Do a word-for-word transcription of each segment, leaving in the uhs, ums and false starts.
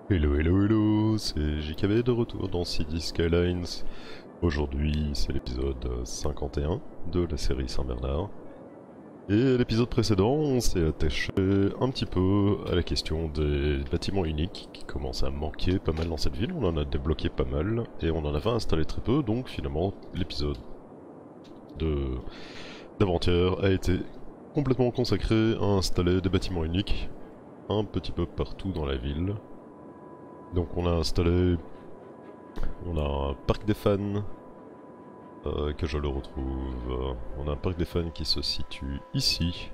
Hello hello hello, c'est J K B de retour dans Cities Skylines. Aujourd'hui c'est l'épisode cinquante et un de la série Saint-Bernard. Et à l'épisode précédent on s'est attaché un petit peu à la question des bâtiments uniques qui commencent à manquer pas mal dans cette ville. On en a débloqué pas mal et on en avait installé très peu, donc finalement l'épisode de d'avant-hier a été complètement consacré à installer des bâtiments uniques un petit peu partout dans la ville. Donc on a installé, on a un parc des fans, euh, que je le retrouve, on a un parc des fans qui se situe ici,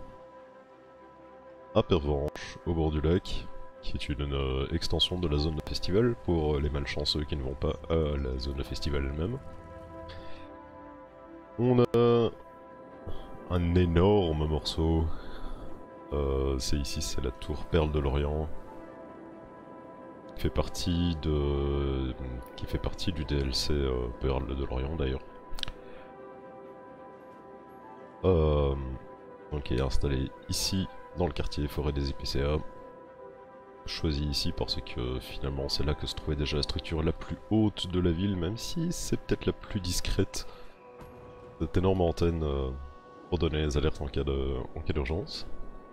à Pervenche, au bord du lac, qui est une euh, extension de la zone de festival pour les malchanceux qui ne vont pas à la zone de festival elle-même. On a un énorme morceau, euh, c'est ici, c'est la tour Perle de l'Orient. Qui fait partie de, qui fait partie du D L C euh, Perle de l'Orient d'ailleurs. Euh, donc il est installé ici dans le quartier Forêt des Épicéas. Choisi ici parce que finalement c'est là que se trouvait déjà la structure la plus haute de la ville, même si c'est peut-être la plus discrète. Cette énorme antenne euh, pour donner les alertes en cas de, en cas d'urgence.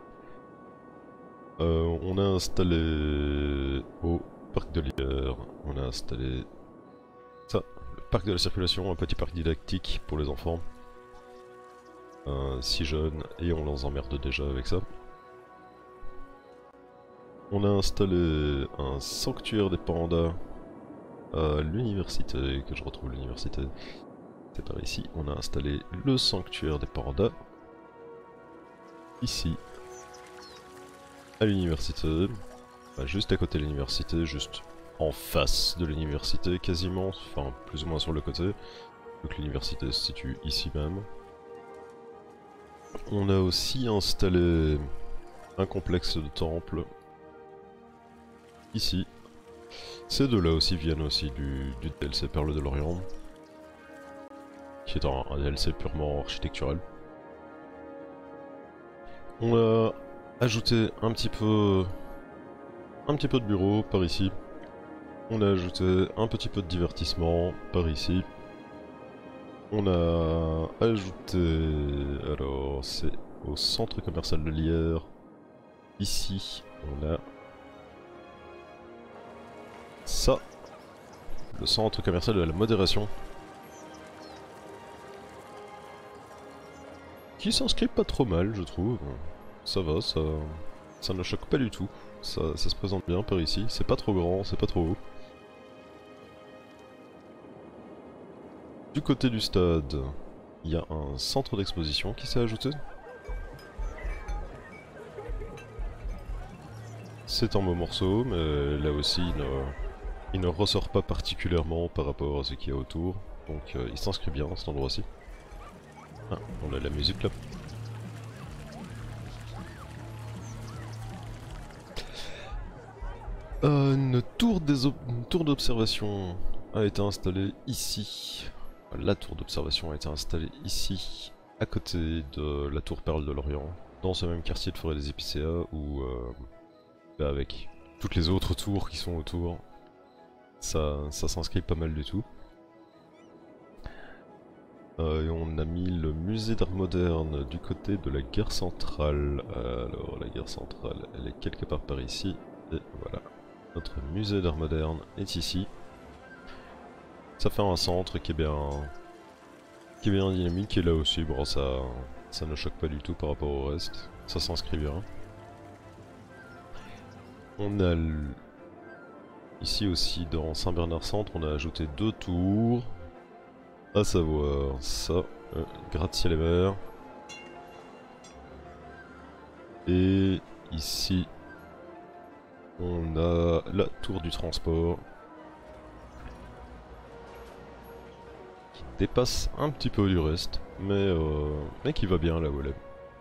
Euh, on a installé au parc de l'hiver, on a installé ça, le parc de la circulation, un petit parc didactique pour les enfants. Euh, si jeunes, et on les emmerde déjà avec ça. On a installé un sanctuaire des pandas à l'université, que je retrouve l'université, c'est par ici. On a installé le sanctuaire des pandas, ici, à l'université, enfin, juste à côté de l'université, juste en face de l'université quasiment, enfin plus ou moins sur le côté. Donc l'université se situe ici même. On a aussi installé un complexe de temples ici. Ces deux-là aussi viennent aussi du, du D L C Perle de l'Orient, qui est un, un D L C purement architectural. On a ajouté un petit peu, un petit peu de bureau par ici. On a ajouté un petit peu de divertissement par ici. On a ajouté, alors c'est au centre commercial de Lierre. Ici, on a ça, le centre commercial de la modération, qui s'inscrit pas trop mal, je trouve. Ça va, ça, ça ne choque pas du tout. Ça, ça se présente bien par ici. C'est pas trop grand, c'est pas trop haut. Du côté du stade, il y a un centre d'exposition qui s'est ajouté. C'est un beau morceau, mais là aussi il ne, il ne ressort pas particulièrement par rapport à ce qu'il y a autour. Donc euh, il s'inscrit bien dans cet endroit-ci. Ah, on a la musique là. Euh, une tour des une tour d'observation a été installée ici. La tour d'observation a été installée ici, à côté de la tour Perle de l'Orient, dans ce même quartier de Forêt des Épicéas où, euh, bah avec toutes les autres tours qui sont autour, ça, ça s'inscrit pas mal du tout. Euh, et on a mis le musée d'art moderne du côté de la gare centrale. Alors la gare centrale, elle est quelque part par ici, et voilà. Notre musée d'art moderne est ici. Ça fait un centre qui est bien, qui est bien dynamique, et là aussi, bon, ça, ça ne choque pas du tout par rapport au reste. Ça s'inscrit bien. On a le... ici aussi dans Saint-Bernard-Centre, on a ajouté deux tours, à savoir ça, euh, gratte-ciel et mer, et ici on a la tour du transport qui dépasse un petit peu du reste, mais, euh, mais qui va bien là où elle est.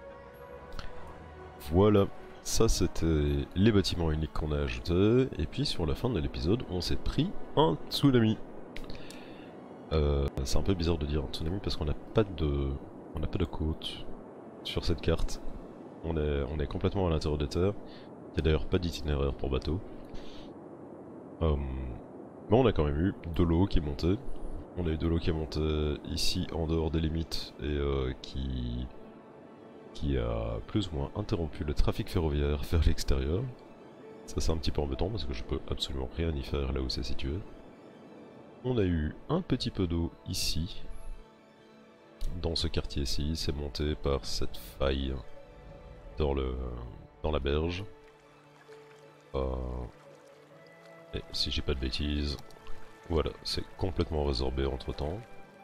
Voilà, ça c'était les bâtiments uniques qu'on a ajoutés, et puis sur la fin de l'épisode on s'est pris un tsunami. Euh, c'est un peu bizarre de dire un tsunami parce qu'on n'a pas de, on n'a pas de côte sur cette carte. On est, on est complètement à l'intérieur des terres. Il n'y a d'ailleurs pas d'itinéraire pour bateau. Euh, mais on a quand même eu de l'eau qui est montée. On a eu de l'eau qui est montée ici en dehors des limites et euh, qui, qui a plus ou moins interrompu le trafic ferroviaire vers l'extérieur. Ça c'est un petit peu embêtant parce que je peux absolument rien y faire là où c'est situé. On a eu un petit peu d'eau ici. Dans ce quartier-ci, c'est monté par cette faille dans, le, dans la berge. Euh, et si j'ai pas de bêtises, voilà, c'est complètement résorbé entre temps.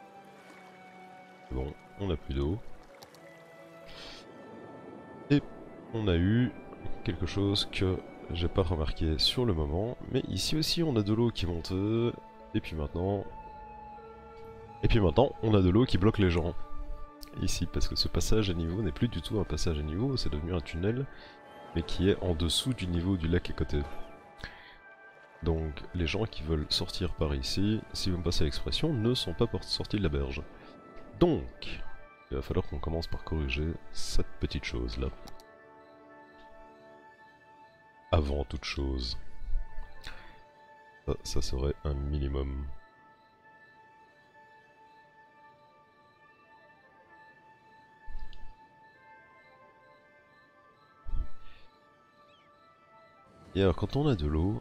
Bon, on n'a plus d'eau. Et on a eu quelque chose que j'ai pas remarqué sur le moment, mais ici aussi on a de l'eau qui monte. Et puis maintenant... Et puis maintenant, on a de l'eau qui bloque les gens. Ici, parce que ce passage à niveau n'est plus du tout un passage à niveau, c'est devenu un tunnel, mais qui est en dessous du niveau du lac à côté. Donc les gens qui veulent sortir par ici, si vous me passez l'expression, ne sont pas sortis de la berge. Donc, il va falloir qu'on commence par corriger cette petite chose là. Avant toute chose. Ça, ça serait un minimum. Et alors quand on a de l'eau,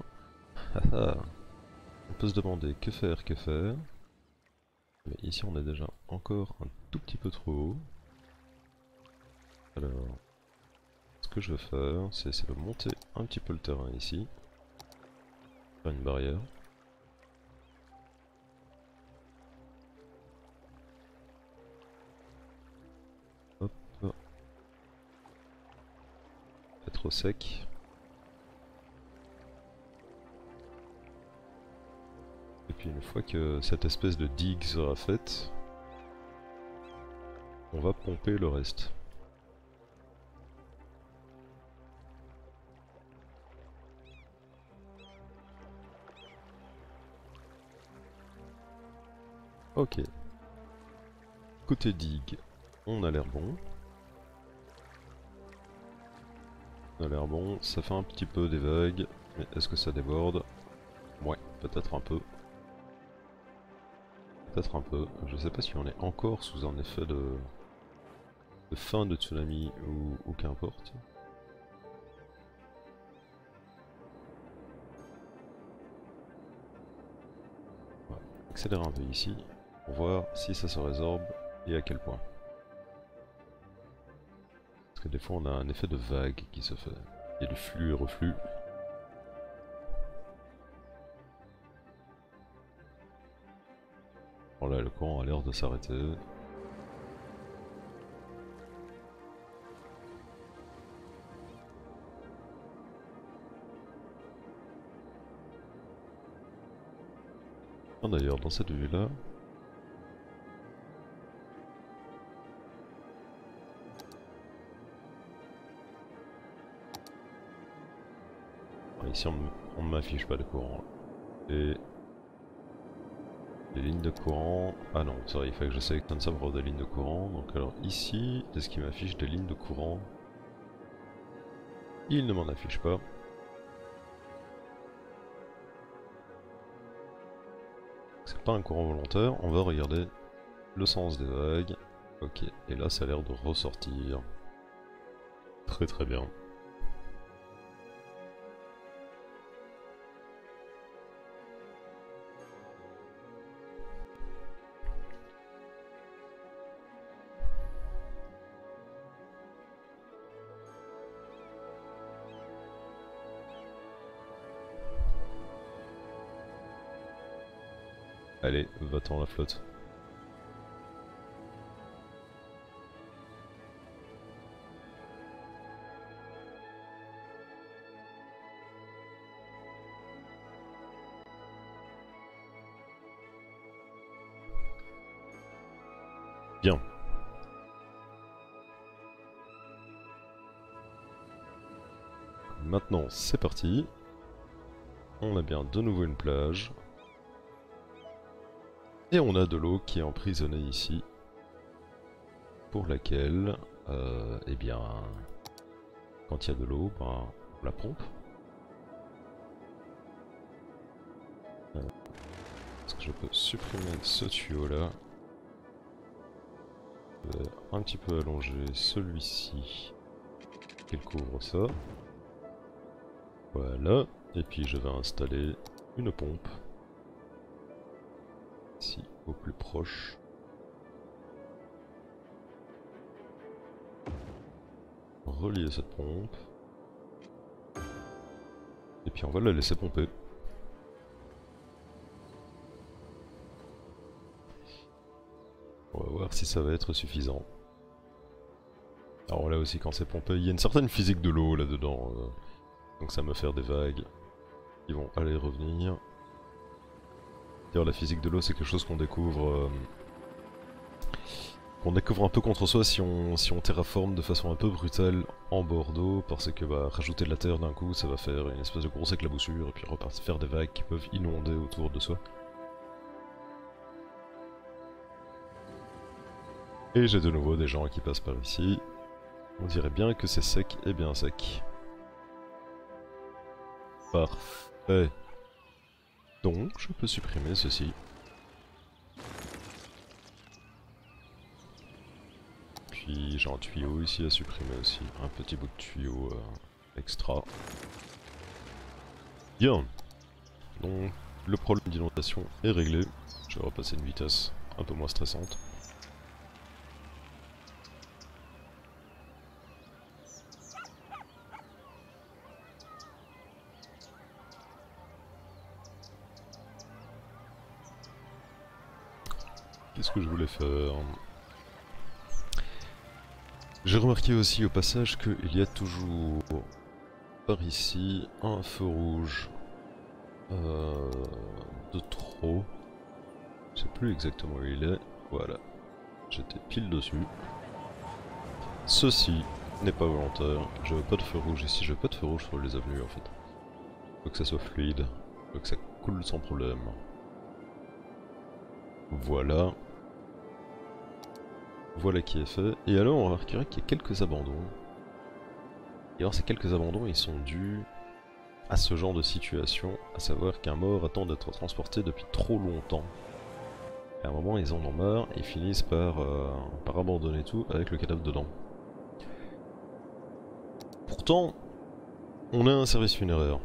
on peut se demander que faire, que faire. Mais ici on est déjà encore un tout petit peu trop haut. Alors, ce que je vais faire, c'est essayer de monter un petit peu le terrain ici. Faire une barrière. Hop. Être au sec. Et puis une fois que cette espèce de digue sera faite, on va pomper le reste. Ok. Côté digue, on a l'air bon. On a l'air bon, ça fait un petit peu des vagues, mais est-ce que ça déborde? Ouais, peut-être un peu. Peut-être un peu. Je sais pas si on est encore sous un effet de, de fin de tsunami ou, ou qu'importe. Ouais. Accélérer un peu ici pour voir si ça se résorbe et à quel point. Parce que des fois on a un effet de vague qui se fait. Il y a du flux et reflux. Bon là le courant a l'air de s'arrêter. Ah, d'ailleurs dans cette vue là, ici on ne m'affiche pas de courant. Et les lignes de courant... Ah non, c'est vrai, il fallait que je sélectionne ça pour avoir des lignes de courant. Donc alors ici, est-ce qu'il m'affiche des lignes de courant? Il ne m'en affiche pas. C'est pas un courant volontaire, on va regarder le sens des vagues. Ok, et là ça a l'air de ressortir. Très très bien. Allez, va-t'en la flotte. Bien. Maintenant, c'est parti. On a bien de nouveau une plage. Et on a de l'eau qui est emprisonnée ici. Pour laquelle, euh, eh bien, quand il y a de l'eau, ben, on la pompe. je peux supprimer ce tuyau là. Je vais un petit peu allonger celui-ci. Qu'il couvre ça. Voilà. Et puis je vais installer une pompe. Ici, au plus proche. Relier cette pompe. Et puis on va la laisser pomper. On va voir si ça va être suffisant. Alors là aussi quand c'est pompé, il y a une certaine physique de l'eau là-dedans. Euh, donc ça me fait faire des vagues qui vont aller et revenir. D'ailleurs la physique de l'eau c'est quelque chose qu'on découvre... Euh, qu'on découvre un peu contre soi si on, si on terraforme de façon un peu brutale en bord d'eau, parce que bah, rajouter de la terre d'un coup ça va faire une espèce de grosse éclaboussure et puis repartir faire des vagues qui peuvent inonder autour de soi. Et j'ai de nouveau des gens qui passent par ici. On dirait bien que c'est sec et bien sec. Parfait. Donc je peux supprimer ceci. Puis j'ai un tuyau ici à supprimer aussi. Un petit bout de tuyau euh, extra. Bien. Donc le problème d'inondation est réglé. Je vais repasser une vitesse un peu moins stressante. Qu'est-ce que je voulais faire? J'ai remarqué aussi au passage qu'il y a toujours par ici un feu rouge euh, de trop. Je sais plus exactement où il est. Voilà, j'étais pile dessus. Ceci n'est pas volontaire. Je veux pas de feu rouge ici, je veux pas de feu rouge sur les avenues en fait. Faut que ça soit fluide, faut que ça coule sans problème. Voilà. Voilà qui est fait. Et alors on remarquera qu'il y a quelques abandons. Et alors ces quelques abandons ils sont dus à ce genre de situation, à savoir qu'un mort attend d'être transporté depuis trop longtemps. Et à un moment ils en ont marre et finissent par, euh, par abandonner tout avec le cadavre dedans. Pourtant, on a un service funéraire.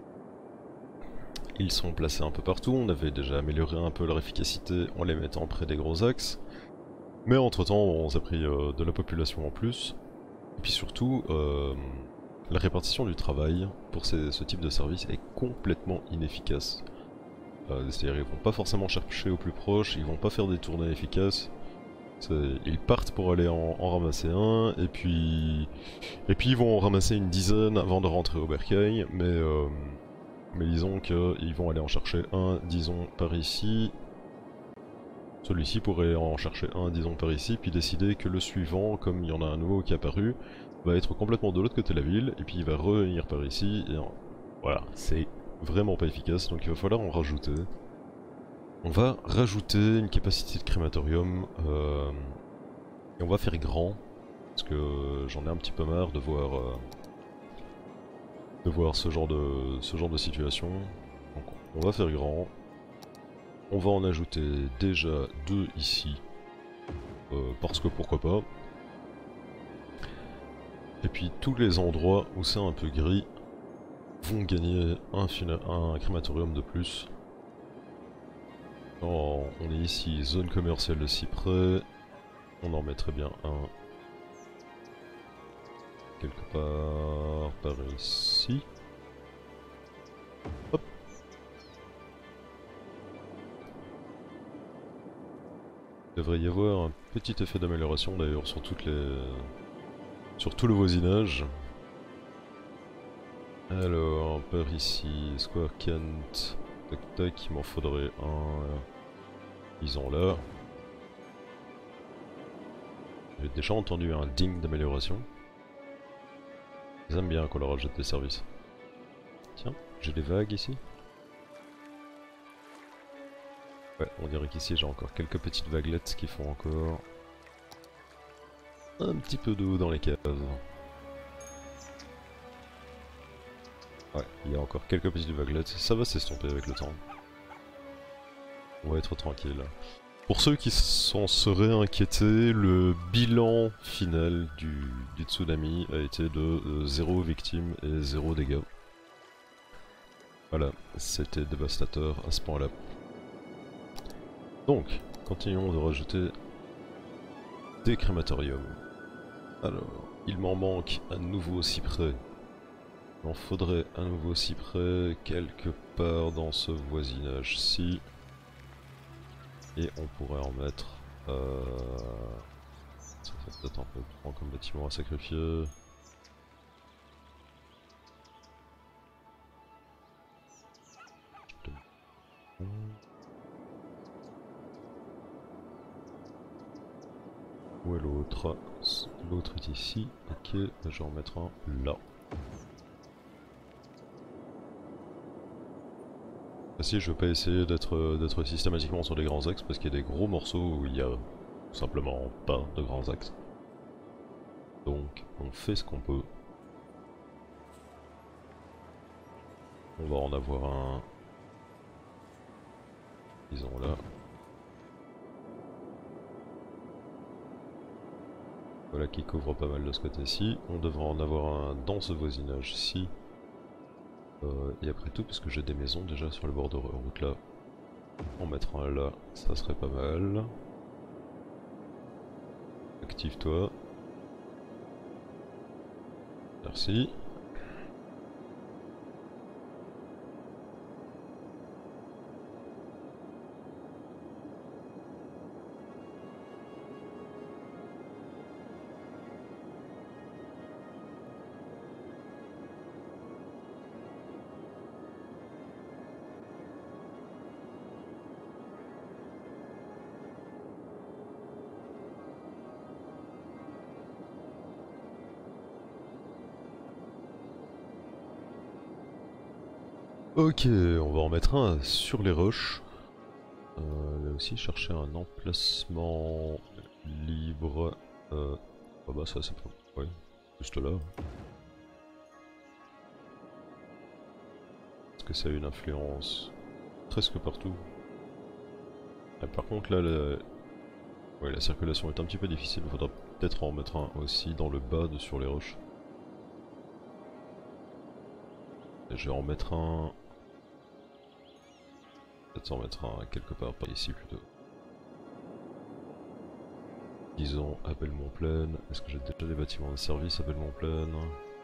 Ils sont placés un peu partout, on avait déjà amélioré un peu leur efficacité en les mettant près des gros axes. Mais entre temps on s'est pris euh, de la population en plus. Et puis surtout, euh, la répartition du travail pour ces, ce type de service est complètement inefficace. Euh, C'est-à-dire qu'ils vont pas forcément chercher au plus proche, ils vont pas faire des tournées efficaces. Ils partent pour aller en, en ramasser un, et puis, et puis ils vont en ramasser une dizaine avant de rentrer au bercail, mais, euh, mais disons qu'ils vont aller en chercher un, disons, par ici. Celui-ci pourrait en chercher un, disons, par ici, puis décider que le suivant, comme il y en a un nouveau qui est apparu, va être complètement de l'autre côté de la ville, et puis il va revenir par ici, et en... voilà, c'est vraiment pas efficace, donc il va falloir en rajouter. On va rajouter une capacité de crématorium, euh, et on va faire grand, parce que j'en ai un petit peu marre de voir, euh, de voir ce genre de, ce genre de situation. Donc on va faire grand. On va en ajouter déjà deux ici, euh, parce que pourquoi pas. Et puis tous les endroits où c'est un peu gris vont gagner un, un crématorium de plus. Alors, on est ici, zone commerciale de Cyprès. On en mettrait bien un. Quelque part par ici. Hop. Il devrait y avoir un petit effet d'amélioration d'ailleurs sur toutes les... sur tout le voisinage. Alors, par ici, Square Kent, tac tac, il m'en faudrait un, disons là. J'ai déjà entendu un ding d'amélioration. Ils aiment bien qu'on leur rajoute des services. Tiens, j'ai des vagues ici. Ouais, on dirait qu'ici j'ai encore quelques petites vaguelettes qui font encore un petit peu d'eau dans les caves. Ouais, il y a encore quelques petites vaguelettes, ça va s'estomper avec le temps. On va être tranquille. Pour ceux qui s'en seraient inquiétés, le bilan final du, du tsunami a été de euh, zéro victime et zéro dégâts. Voilà, c'était dévastateur à ce point-là. Donc, continuons de rajouter des crématoriums. Alors, il m'en manque un nouveau cyprès. Il en faudrait un nouveau cyprès quelque part dans ce voisinage-ci. Et on pourrait en mettre... Euh... Ça fait peut-être un peu grand comme bâtiment à sacrifier. Où est l'autre? L'autre est ici. Ok, je vais en mettre un là. Si je veux pas essayer d'être d'être systématiquement sur les grands axes parce qu'il y a des gros morceaux où il y a tout simplement pas de grands axes. Donc on fait ce qu'on peut. On va en avoir un, disons là. Voilà qui couvre pas mal de ce côté-ci. On devrait en avoir un dans ce voisinage-ci. Euh, et après tout, puisque j'ai des maisons déjà sur le bord de route là, en mettre un là, ça serait pas mal. Active-toi. Merci. Ok, on va en mettre un sur les roches. Euh, là aussi, chercher un emplacement libre. Euh, ah bah ça c'est pas... Ouais, juste là. Est-ce que ça a une influence presque partout? Ah, par contre là, la... Ouais, la circulation est un petit peu difficile. Il faudra peut-être en mettre un aussi dans le bas de sur les roches. Et je vais en mettre un... Peut-être en mettre un quelque part par ici plutôt. Disons à Belmont-Plaine. Est-ce que j'ai déjà des bâtiments de service à Belmont-Plaine?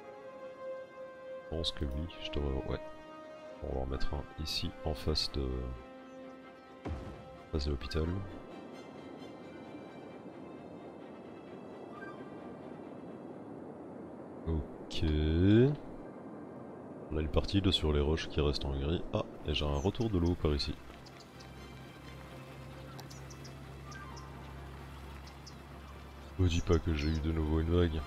Je pense que oui, je devrais... Ouais. On va en mettre un ici en face de... En face de l'hôpital. Ok. On a une partie de sur les roches qui reste en gris. Ah, et j'ai un retour de l'eau par ici. Me dis pas que j'ai eu de nouveau une vague.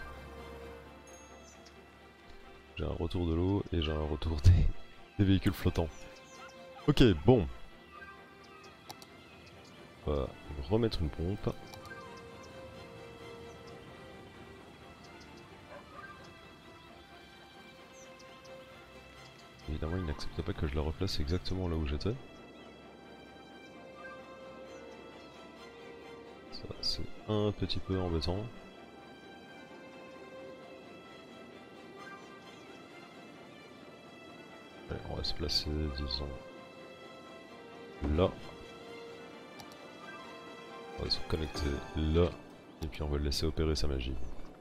J'ai un retour de l'eau et j'ai un retour des... des véhicules flottants. Ok, bon. On va remettre une pompe. Évidemment, il n'accepte pas que je la replace exactement là où j'étais. Ça, c'est un petit peu embêtant. Allez, on va se placer, disons, là. On va se connecter là. Et puis on va le laisser opérer sa magie.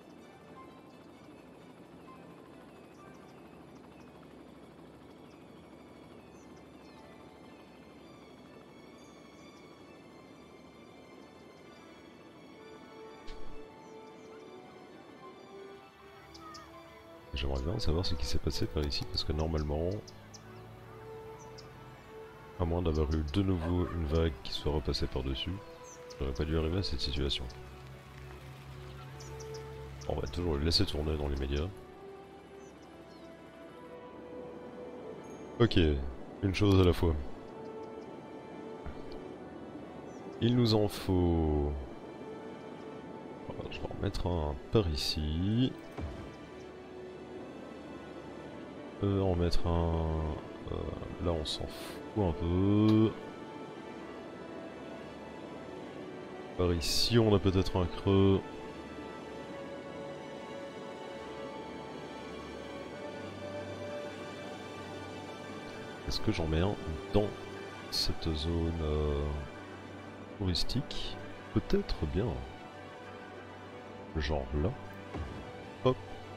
J'aimerais bien savoir ce qui s'est passé par ici parce que normalement, à moins d'avoir eu de nouveau une vague qui soit repassée par-dessus, j'aurais pas dû arriver à cette situation. On va toujours le laisser tourner dans les médias. Ok, une chose à la fois. Il nous en faut... Je vais en mettre un par ici. Euh, en mettre un... Euh, là on s'en fout un peu. Par ici on a peut-être un creux. Est-ce que j'en mets un dans cette zone euh, touristique? Peut-être bien. Genre là. Hop.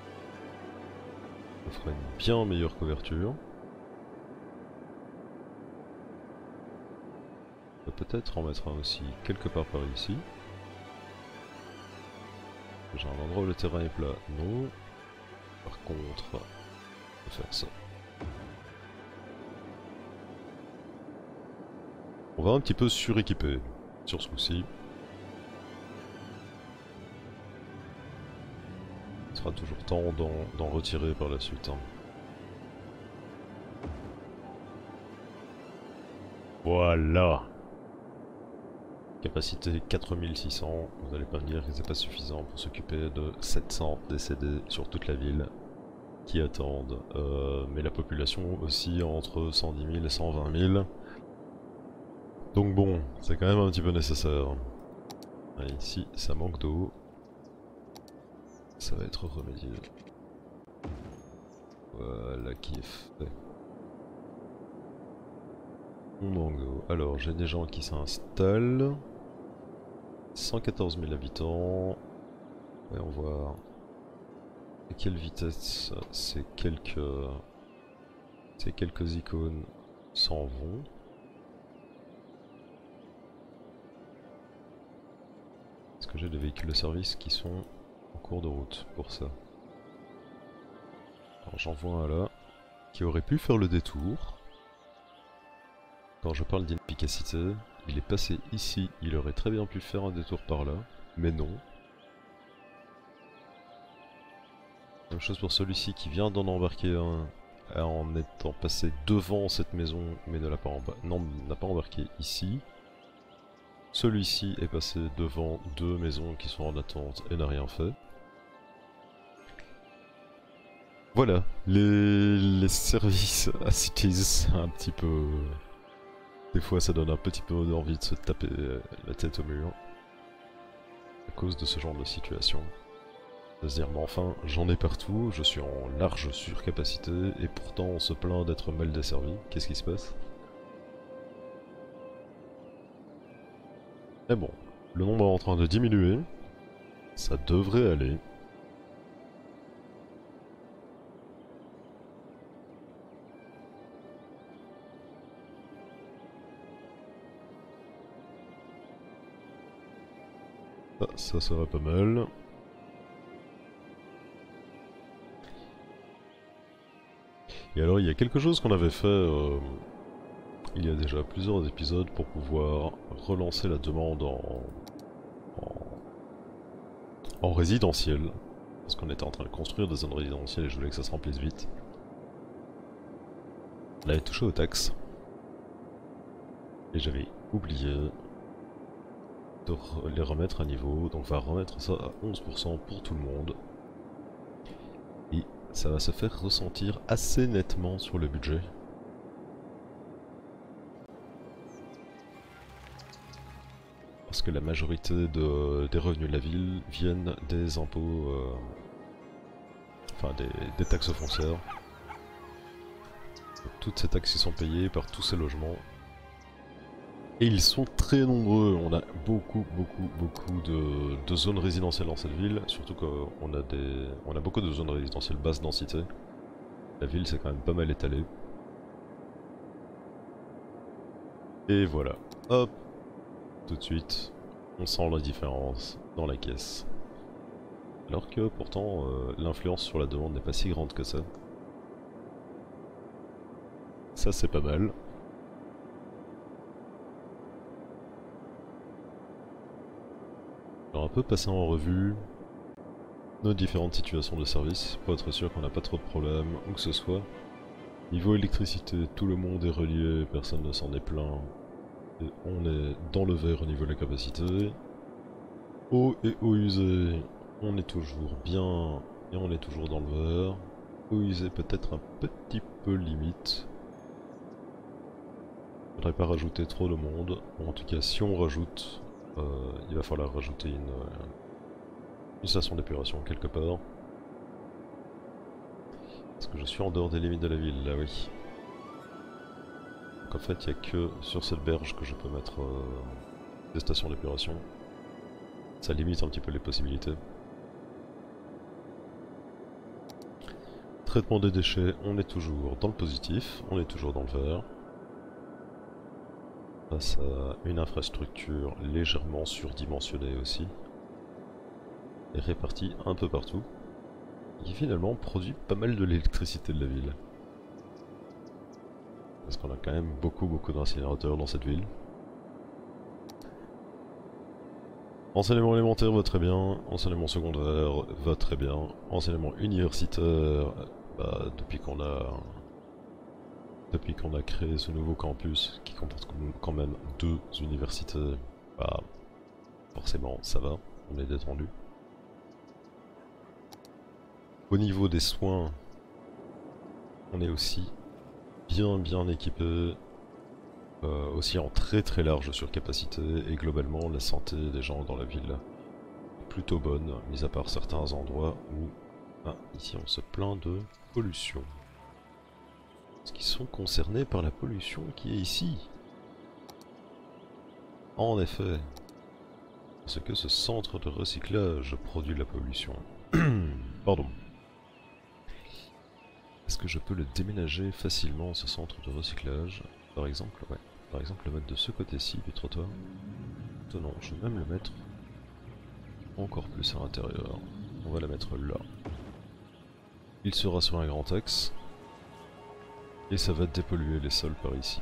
Ça ferait une bien meilleure couverture. On peut peut-être en mettre un aussi quelque part par ici. J'ai un endroit où le terrain est plat. Non. Par contre, on peut faire ça. On va un petit peu suréquiper sur ce coup-ci. Il sera toujours temps d'en retirer par la suite. Hein. Voilà. Capacité quatre mille six cents. Vous n'allez pas me dire que c'est pas suffisant pour s'occuper de sept cents décédés sur toute la ville qui attendent. Euh, mais la population aussi entre cent dix mille et cent vingt mille. Donc bon, c'est quand même un petit peu nécessaire. Ah, ici, ça manque d'eau. Ça va être remédié. Voilà qui est fait. On manque d'eau. Alors, j'ai des gens qui s'installent. cent quatorze mille habitants. Voyons voir. À quelle vitesse ces quelques... ces quelques icônes s'en vont. Est-ce que j'ai des véhicules de service qui sont en cours de route pour ça? Alors j'en vois un là, qui aurait pu faire le détour. Quand je parle d'inefficacité, il est passé ici, il aurait très bien pu faire un détour par là, mais non. Même chose pour celui-ci qui vient d'en embarquer un en étant passé devant cette maison, mais ne l'a pas, pas embarqué ici. Celui-ci est passé devant deux maisons qui sont en attente et n'a rien fait. Voilà, les, les services à Cities, un petit peu... Des fois ça donne un petit peu envie de se taper la tête au mur. À cause de ce genre de situation. De se dire, mais enfin, j'en ai partout, je suis en large surcapacité, et pourtant on se plaint d'être mal desservi. Qu'est-ce qui se passe? Mais bon, le nombre est en train de diminuer. Ça devrait aller. Ah, ça sera pas mal. Et alors il y a quelque chose qu'on avait fait euh, il y a déjà plusieurs épisodes pour pouvoir relancer la demande en, en, en résidentiel. Parce qu'on était en train de construire des zones résidentielles et je voulais que ça se remplisse vite. On avait touché aux taxes. Et j'avais oublié de les remettre à niveau, donc on va remettre ça à onze pour cent pour tout le monde. Et ça va se faire ressentir assez nettement sur le budget. Parce que la majorité de, des revenus de la ville viennent des impôts, euh, enfin des, des taxes foncières. Donc, toutes ces taxes sont payées par tous ces logements. Et ils sont très nombreux, on a beaucoup, beaucoup, beaucoup de, de zones résidentielles dans cette ville, surtout qu'on a des, on a beaucoup de zones résidentielles basse densité. La ville s'est quand même pas mal étalée. Et voilà, hop, tout de suite, on sent la différence dans la caisse. Alors que pourtant, euh, l'influence sur la demande n'est pas si grande que ça. Ça c'est pas mal. Alors un peu passer en revue nos différentes situations de service pour être sûr qu'on n'a pas trop de problèmes, où que ce soit. Niveau électricité, tout le monde est relié, personne ne s'en est plaint. Et on est dans le vert au niveau de la capacité. Eau et eau usée, on est toujours bien et on est toujours dans le vert. Eau usée peut-être un petit peu limite. Faudrait pas rajouter trop de monde. Bon, en tout cas, si on rajoute euh, il va falloir rajouter une, euh, une station d'épuration quelque part. Est-ce que je suis en dehors des limites de la ville? Là oui. Donc en fait il n'y a que sur cette berge que je peux mettre euh, des stations d'épuration. Ça limite un petit peu les possibilités. Traitement des déchets, on est toujours dans le positif, on est toujours dans le vert. Face à une infrastructure légèrement surdimensionnée aussi. Et répartie un peu partout. Et qui finalement produit pas mal de l'électricité de la ville. Parce qu'on a quand même beaucoup beaucoup d'incinérateurs dans cette ville. Enseignement élémentaire va très bien, enseignement secondaire va très bien, enseignement universitaire, bah, depuis qu'on a depuis qu'on a créé ce nouveau campus qui comporte quand même deux universités, bah forcément ça va, on est détendu. Au niveau des soins, on est aussi bien bien équipé, euh, aussi en très très large surcapacité, et globalement la santé des gens dans la ville est plutôt bonne, mis à part certains endroits où, ah, ici on se plaint de pollution. Est-ce qu'ils sont concernés par la pollution qui est ici? En effet, parce que ce centre de recyclage produit de la pollution. Pardon. Est-ce que je peux le déménager facilement, ce centre de recyclage? Par exemple, ouais. Par exemple, le mettre de ce côté-ci du trottoir. Non, je vais même le mettre encore plus à l'intérieur. On va la mettre là. Il sera sur un grand axe. Et ça va dépolluer les sols par ici.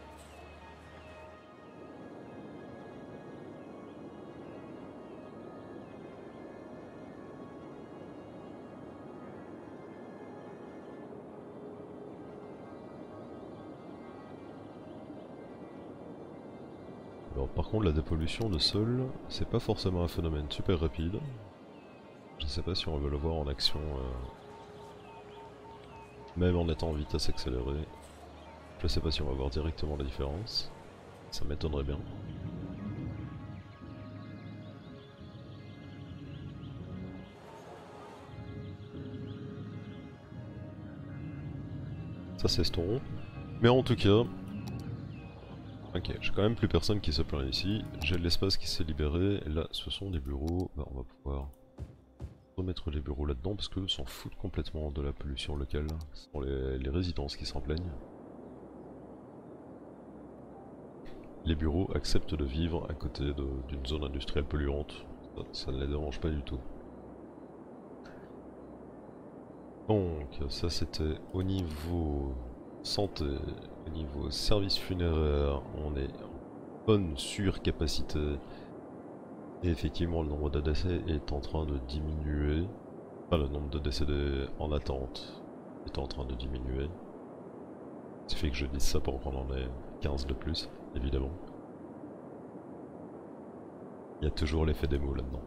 Alors par contre la dépollution de sol, c'est pas forcément un phénomène super rapide. Je sais pas si on va le voir en action, euh, même en étant en vitesse accélérée. Je sais pas si on va voir directement la différence. Ça m'étonnerait bien. Ça c'est Ston. Mais en tout cas... Ok, j'ai quand même plus personne qui se plaint ici. J'ai l'espace qui s'est libéré. Et là, ce sont des bureaux. Bah, on va pouvoir remettre les bureaux là-dedans parce qu'eux s'en foutent complètement de la pollution locale. Ce sont les, les résidences qui s'en plaignent. Les bureaux acceptent de vivre à côté d'une zone industrielle polluante. Ça, ça ne les dérange pas du tout. Donc, ça c'était au niveau santé. Au niveau service funéraire, on est en bonne surcapacité. Et effectivement, le nombre de décès est en train de diminuer. Enfin, le nombre de décédés en attente est en train de diminuer. Ça fait que je dise ça pour qu'on en ait quinze de plus, évidemment. Il y a toujours l'effet démo là-dedans.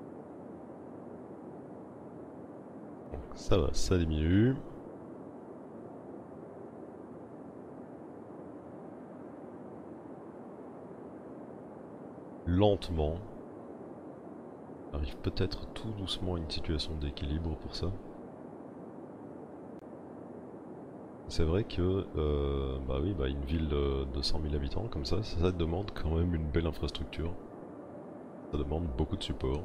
Donc ça va, ça diminue. Lentement. On arrive peut-être tout doucement à une situation d'équilibre pour ça. C'est vrai que euh, bah oui, bah une ville de, de cent mille habitants comme ça, ça, ça demande quand même une belle infrastructure. Ça demande beaucoup de support.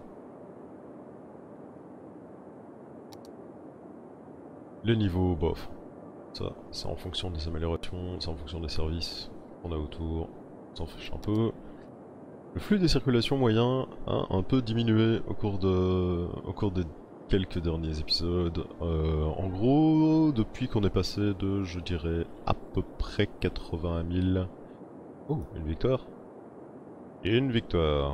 Les niveaux, bof. Ça, c'est en fonction des améliorations, c'est en fonction des services qu'on a autour. On s'en fiche un peu. Le flux des circulations moyen a un peu diminué au cours de, au cours des quelques derniers épisodes. Euh, en gros, depuis qu'on est passé de, je dirais, à peu près quatre-vingt mille... Oh, une victoire. Une victoire.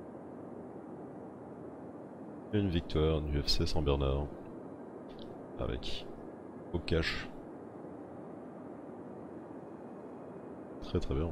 Une victoire du F C Saint-Bernard. Avec au cash. Très très bien.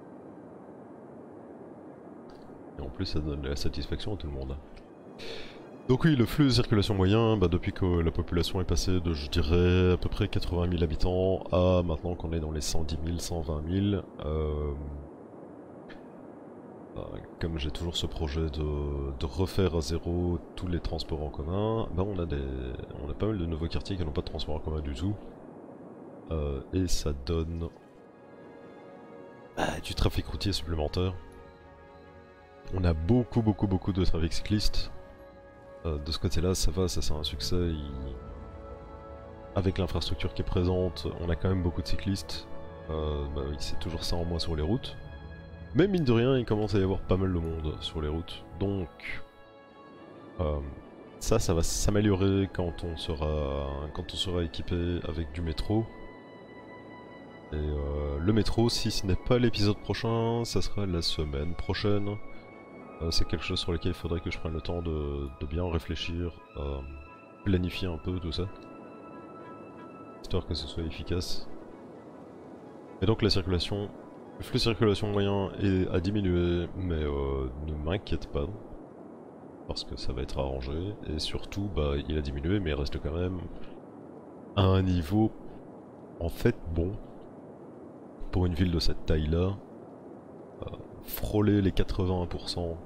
Et en plus ça donne de la satisfaction à tout le monde. Donc oui, le flux de circulation moyen, bah depuis que la population est passée de, je dirais, à peu près quatre-vingt mille habitants à maintenant qu'on est dans les cent dix mille, cent vingt mille, euh, euh, comme j'ai toujours ce projet de, de refaire à zéro tous les transports en commun, bah on a des, on a pas mal de nouveaux quartiers qui n'ont pas de transport en commun du tout. Euh, et ça donne bah, du trafic routier supplémentaire. On a beaucoup beaucoup beaucoup de trafic cycliste. Euh, de ce côté-là, ça va, ça c'est un succès. Il... Avec l'infrastructure qui est présente, on a quand même beaucoup de cyclistes. Euh, bah oui, c'est toujours ça en moins sur les routes. Mais mine de rien, il commence à y avoir pas mal de monde sur les routes. Donc, euh, ça, ça va s'améliorer quand on sera, quand on sera équipé avec du métro. Et euh, le métro, si ce n'est pas l'épisode prochain, ça sera la semaine prochaine. Euh, c'est quelque chose sur lequel il faudrait que je prenne le temps de, de bien réfléchir, euh, planifier un peu tout ça, histoire que ce soit efficace. Et donc la circulation, le flux de circulation moyen est à diminuer, mais euh, ne m'inquiète pas, parce que ça va être arrangé, et surtout, bah, il a diminué, mais il reste quand même à un niveau, en fait, bon, pour une ville de cette taille-là. Euh, frôler les quatre-vingts pour cent,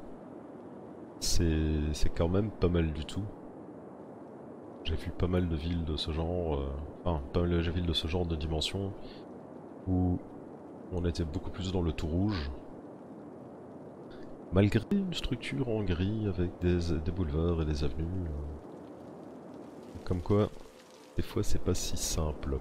c'est quand même pas mal du tout. J'ai vu pas mal de villes de ce genre, euh, enfin, pas mal de villes de ce genre de dimension, où on était beaucoup plus dans le tout rouge. Malgré une structure en gris avec des, des boulevards et des avenues. Euh, comme quoi, des fois c'est pas si simple.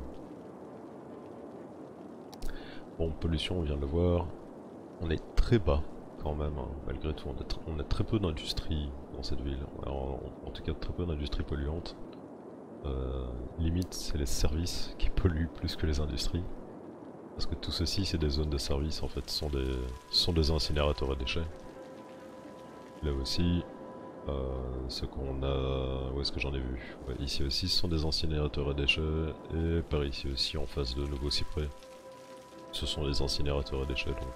Bon, pollution, on vient de le voir. On est très bas quand même, hein. Malgré tout. On a, tr on a très peu d'industrie dans cette ville. En, en tout cas, très peu d'industrie polluante. Euh, limite, c'est les services qui polluent plus que les industries. Parce que tout ceci, c'est des zones de service en fait, ce sont des, ce sont des incinérateurs à déchets. Là aussi, euh, ce qu'on a... Où est-ce que j'en ai vu? Ouais, ici aussi, ce sont des incinérateurs à déchets. Et par ici aussi, en face de Nouveau Cyprès, ce sont des incinérateurs à déchets. Donc.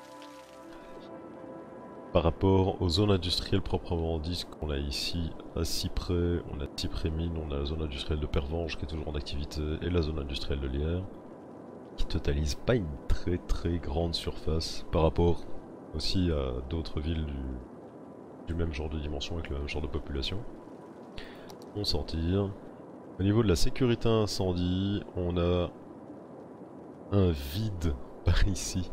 Par rapport aux zones industrielles proprement dites qu'on a ici à Cyprès, on a Cyprès Mine, on a la zone industrielle de Pervenche qui est toujours en activité, et la zone industrielle de Lierre, qui totalise pas une très très grande surface par rapport aussi à d'autres villes du, du même genre de dimension avec le même genre de population. On s'en tire. Au niveau de la sécurité incendie, on a un vide par ici.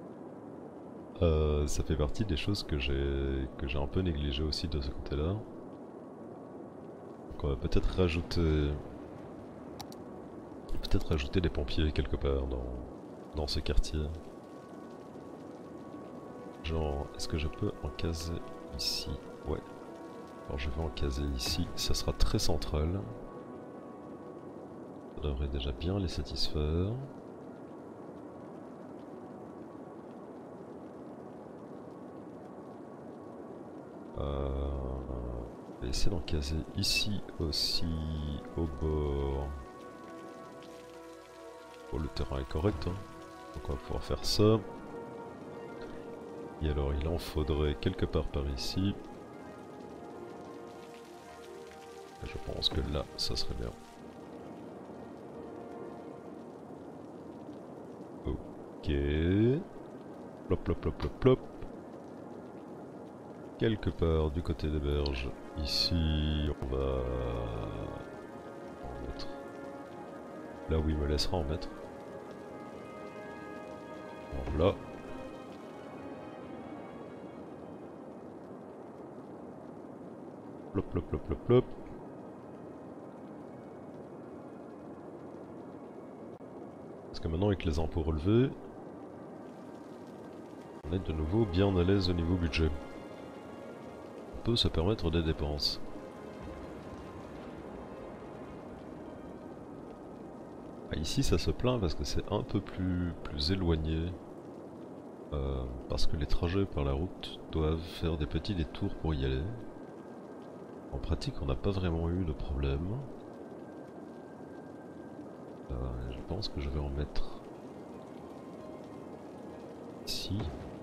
Euh, ça fait partie des choses que j'ai que j'ai un peu négligé aussi de ce côté-là. Donc on va peut-être rajouter peut-être rajouter des pompiers quelque part dans dans ce quartier. Genre, est-ce que je peux en caser ici? Ouais. Alors je vais en caser ici, ça sera très central. Ça devrait déjà bien les satisfaire. Euh, on va essayer d'en caser ici aussi, au bord. Bon, le terrain est correct, hein. Donc on va pouvoir faire ça. Et alors il en faudrait quelque part par ici. Je pense que là, ça serait bien. Ok. Plop, plop, plop, plop, plop. Quelque part du côté des berges, ici, on va en mettre là où il me laissera en mettre. Alors là. Plop, plop, plop, plop, plop. Parce que maintenant, avec les impôts relevés, on est de nouveau bien à l'aise au niveau budget. On peut se permettre des dépenses. Ah, ici ça se plaint parce que c'est un peu plus, plus éloigné. Euh, parce que les trajets par la route doivent faire des petits détours pour y aller. En pratique on n'a pas vraiment eu de problème. Euh, je pense que je vais en mettre ici.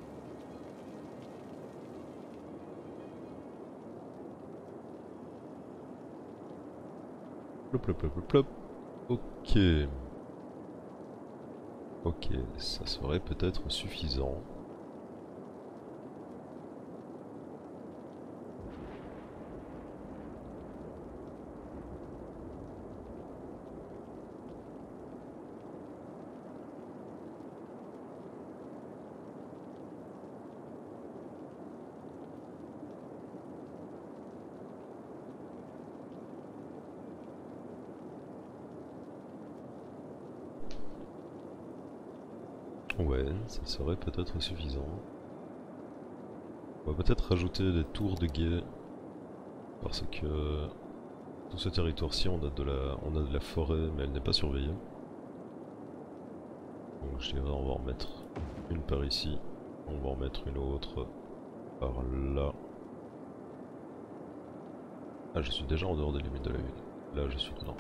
Plop, plop, plop, plop, plop. Ok. Ok, ça serait peut-être suffisant. Ouais, ça serait peut-être suffisant. On va peut-être rajouter des tours de guet. Parce que tout ce territoire-ci, on a de la, on a de la forêt, mais elle n'est pas surveillée. Donc je dirais on va en mettre une par ici, on va en mettre une autre par là. Ah, je suis déjà en dehors des limites de la ville. Là je suis dedans.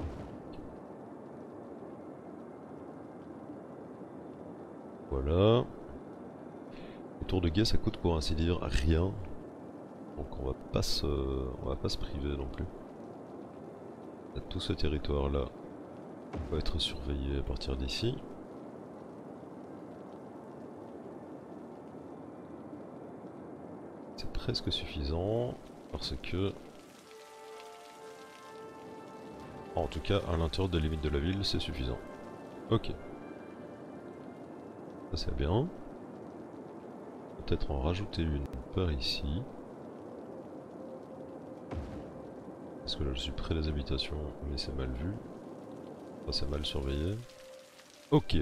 Voilà. Les tours de guet ça coûte pour ainsi dire rien. Donc on va pas se, on va pas se priver non plus. Tout ce territoire là va être surveillé à partir d'ici. C'est presque suffisant parce que, en tout cas à l'intérieur des limites de la ville c'est suffisant. Ok. Ça c'est bien. Peut-être en rajouter une par ici. Parce que là je suis près des habitations mais c'est mal vu. Enfin, c'est mal surveillé. Ok.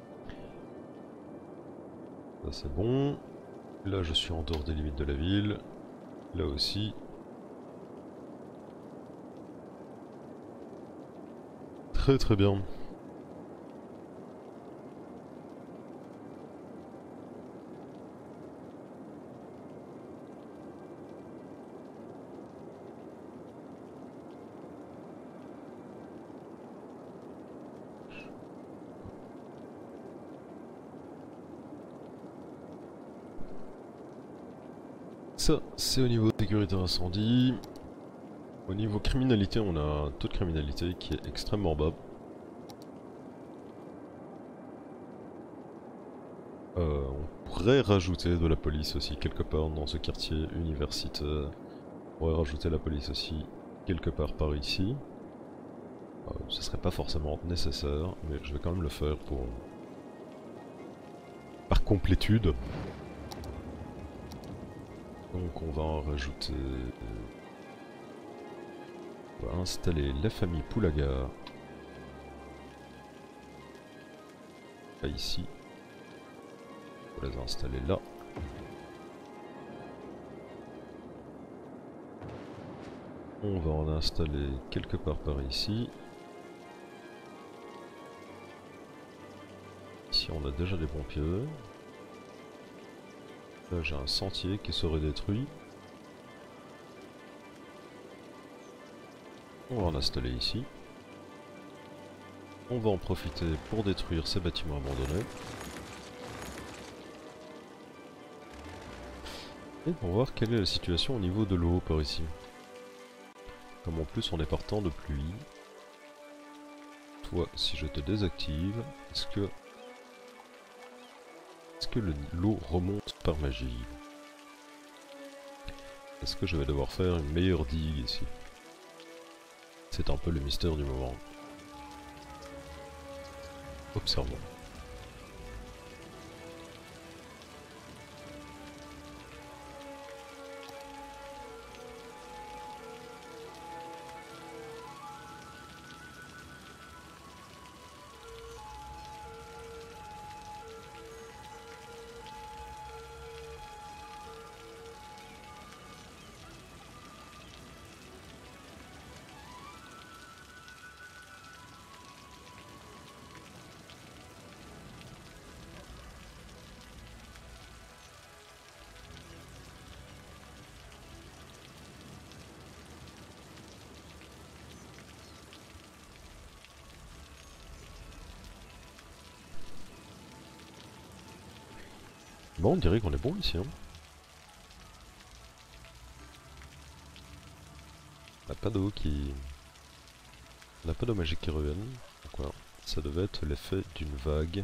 Ça c'est bon. Là je suis en dehors des limites de la ville. Là aussi. Très très bien. Ça, c'est au niveau sécurité incendie. Au niveau criminalité, on a un taux de criminalité qui est extrêmement bas. Euh, on pourrait rajouter de la police aussi quelque part dans ce quartier universitaire. On pourrait rajouter la police aussi quelque part par ici. Euh, ce serait pas forcément nécessaire, mais je vais quand même le faire pour... par complétude. Donc on va en rajouter... On va installer la famille Poulaga. Pas ici. On va les installer là. On va en installer quelque part par ici. Ici on a déjà des pompiers. Là j'ai un sentier qui serait détruit. On va en installer ici. On va en profiter pour détruire ces bâtiments abandonnés. Et pour voir quelle est la situation au niveau de l'eau par ici. Comme en plus on est partant de pluie. Toi, si je te désactive, est-ce que... Est-ce que l'eau remonte par magie? Est-ce que je vais devoir faire une meilleure digue ici? C'est un peu le mystère du moment. Observons. Bon, on dirait qu'on est bon ici. Hein. On n'a pas d'eau qui... On n'a pas d'eau magique qui revienne. Donc voilà, ça devait être l'effet d'une vague.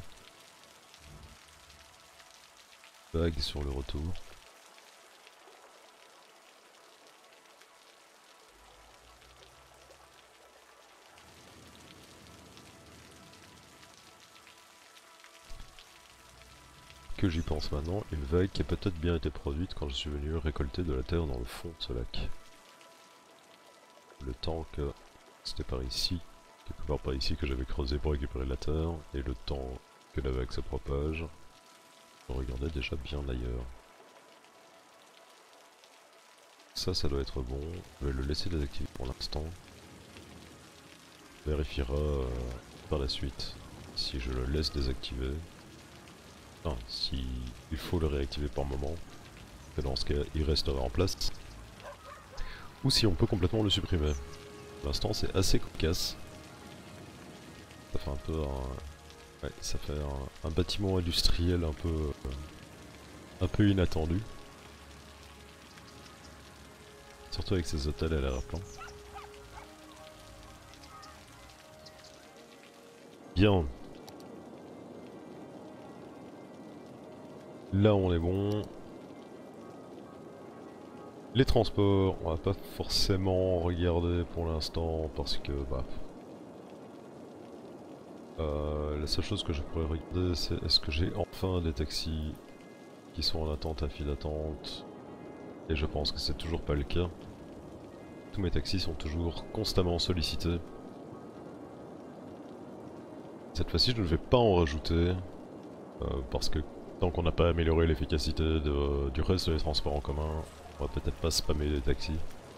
Vague sur le retour. Que j'y pense maintenant, une vague qui a peut-être bien été produite quand je suis venu récolter de la terre dans le fond de ce lac. Le temps que c'était par ici, quelque part par ici que j'avais creusé pour récupérer la terre, et le temps que la vague se propage. Je regardais déjà bien ailleurs. Ça, ça doit être bon. Je vais le laisser désactivé pour l'instant. On vérifiera euh, par la suite si je le laisse désactiver. Non, si il faut le réactiver par moment. Et dans ce cas, il restera en place. Ou si on peut complètement le supprimer. Pour l'instant, c'est assez cocasse. Ça fait un peu un... Ouais, ça fait un, un bâtiment industriel un peu... Euh, un peu inattendu. Surtout avec ces hôtels à l'air-plan. Bien. Là on est bon. Les transports, on va pas forcément regarder pour l'instant parce que bah... Euh, la seule chose que je pourrais regarder c'est est-ce que j'ai enfin des taxis qui sont en attente à file d'attente. Et je pense que c'est toujours pas le cas. Tous mes taxis sont toujours constamment sollicités. Cette fois-ci je ne vais pas en rajouter. Euh, parce que tant qu'on n'a pas amélioré l'efficacité de, du reste des transports en commun, on va peut-être pas spammer les taxis.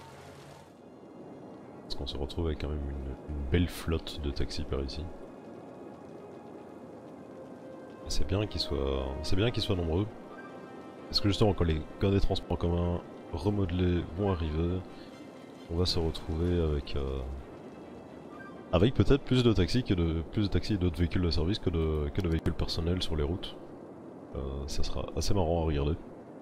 Parce qu'on se retrouve avec quand même une, une belle flotte de taxis par ici. C'est bien qu'ils soient, c'est bien qu'ils soient nombreux. Parce que justement quand les quand des transports en commun remodelés vont arriver, on va se retrouver avec euh, avec peut-être plus de taxis que de plus de taxis et d'autres véhicules de service que de que de véhicules personnels sur les routes. Euh, ça sera assez marrant à regarder.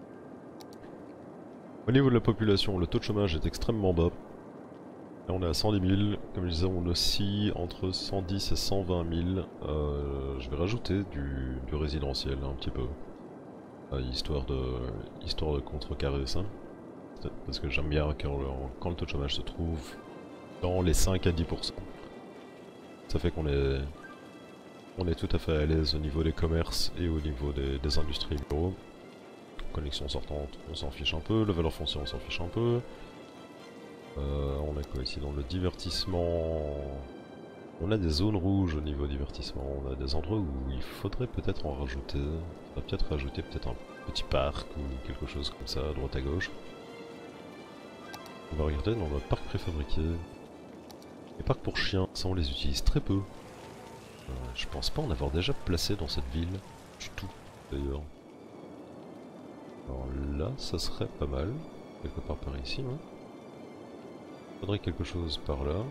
Au niveau de la population, le taux de chômage est extrêmement bas. Là on est à cent dix mille, comme je disais on oscille entre cent dix et cent vingt mille. Euh, je vais rajouter du, du résidentiel un petit peu, euh, histoire de histoire de contrecarrer ça. Parce que j'aime bien quand le, quand le taux de chômage se trouve dans les cinq à dix pour cent. Ça fait qu'on est, on est tout à fait à l'aise au niveau des commerces et au niveau des, des industries bureaux. Connexion sortante, on s'en fiche un peu. Le valeur foncière, on s'en fiche un peu. Euh, on a quoi ici dans le divertissement? On a des zones rouges au niveau divertissement. On a des endroits où il faudrait peut-être en rajouter. On va peut-être rajouter peut-être un petit parc ou quelque chose comme ça à droite à gauche. On va regarder dans notre parc préfabriqué. Les parcs pour chiens, ça on les utilise très peu. Euh, je pense pas en avoir déjà placé dans cette ville du tout d'ailleurs. Alors là, ça serait pas mal. Quelque part par ici, hein. Faudrait quelque chose par là.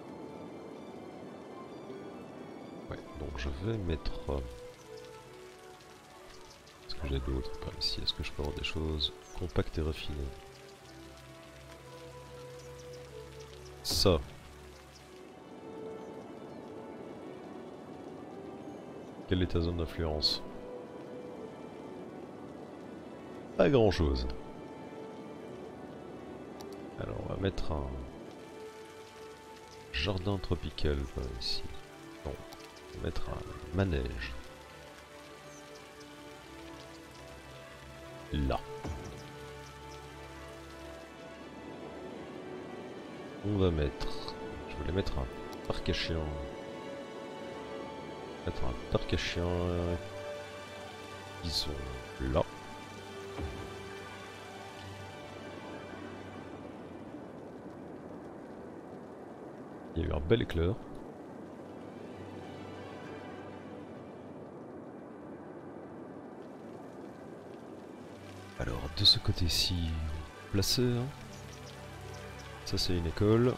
Ouais, donc je vais mettre... Euh... Est-ce que j'ai d'autres par ici? Est-ce que je peux avoir des choses compactes et raffinées? Ça. Quelle est ta zone d'influence? Pas grand chose. Alors on va mettre un jardin tropical par ici. Non, on va mettre un manège. Là. On va mettre... Je voulais mettre un parc à chiens. Mettre un parc à chiens... Disons là. Il y a eu un bel éclair. Alors de ce côté-ci, placé. Hein. Ça c'est une école.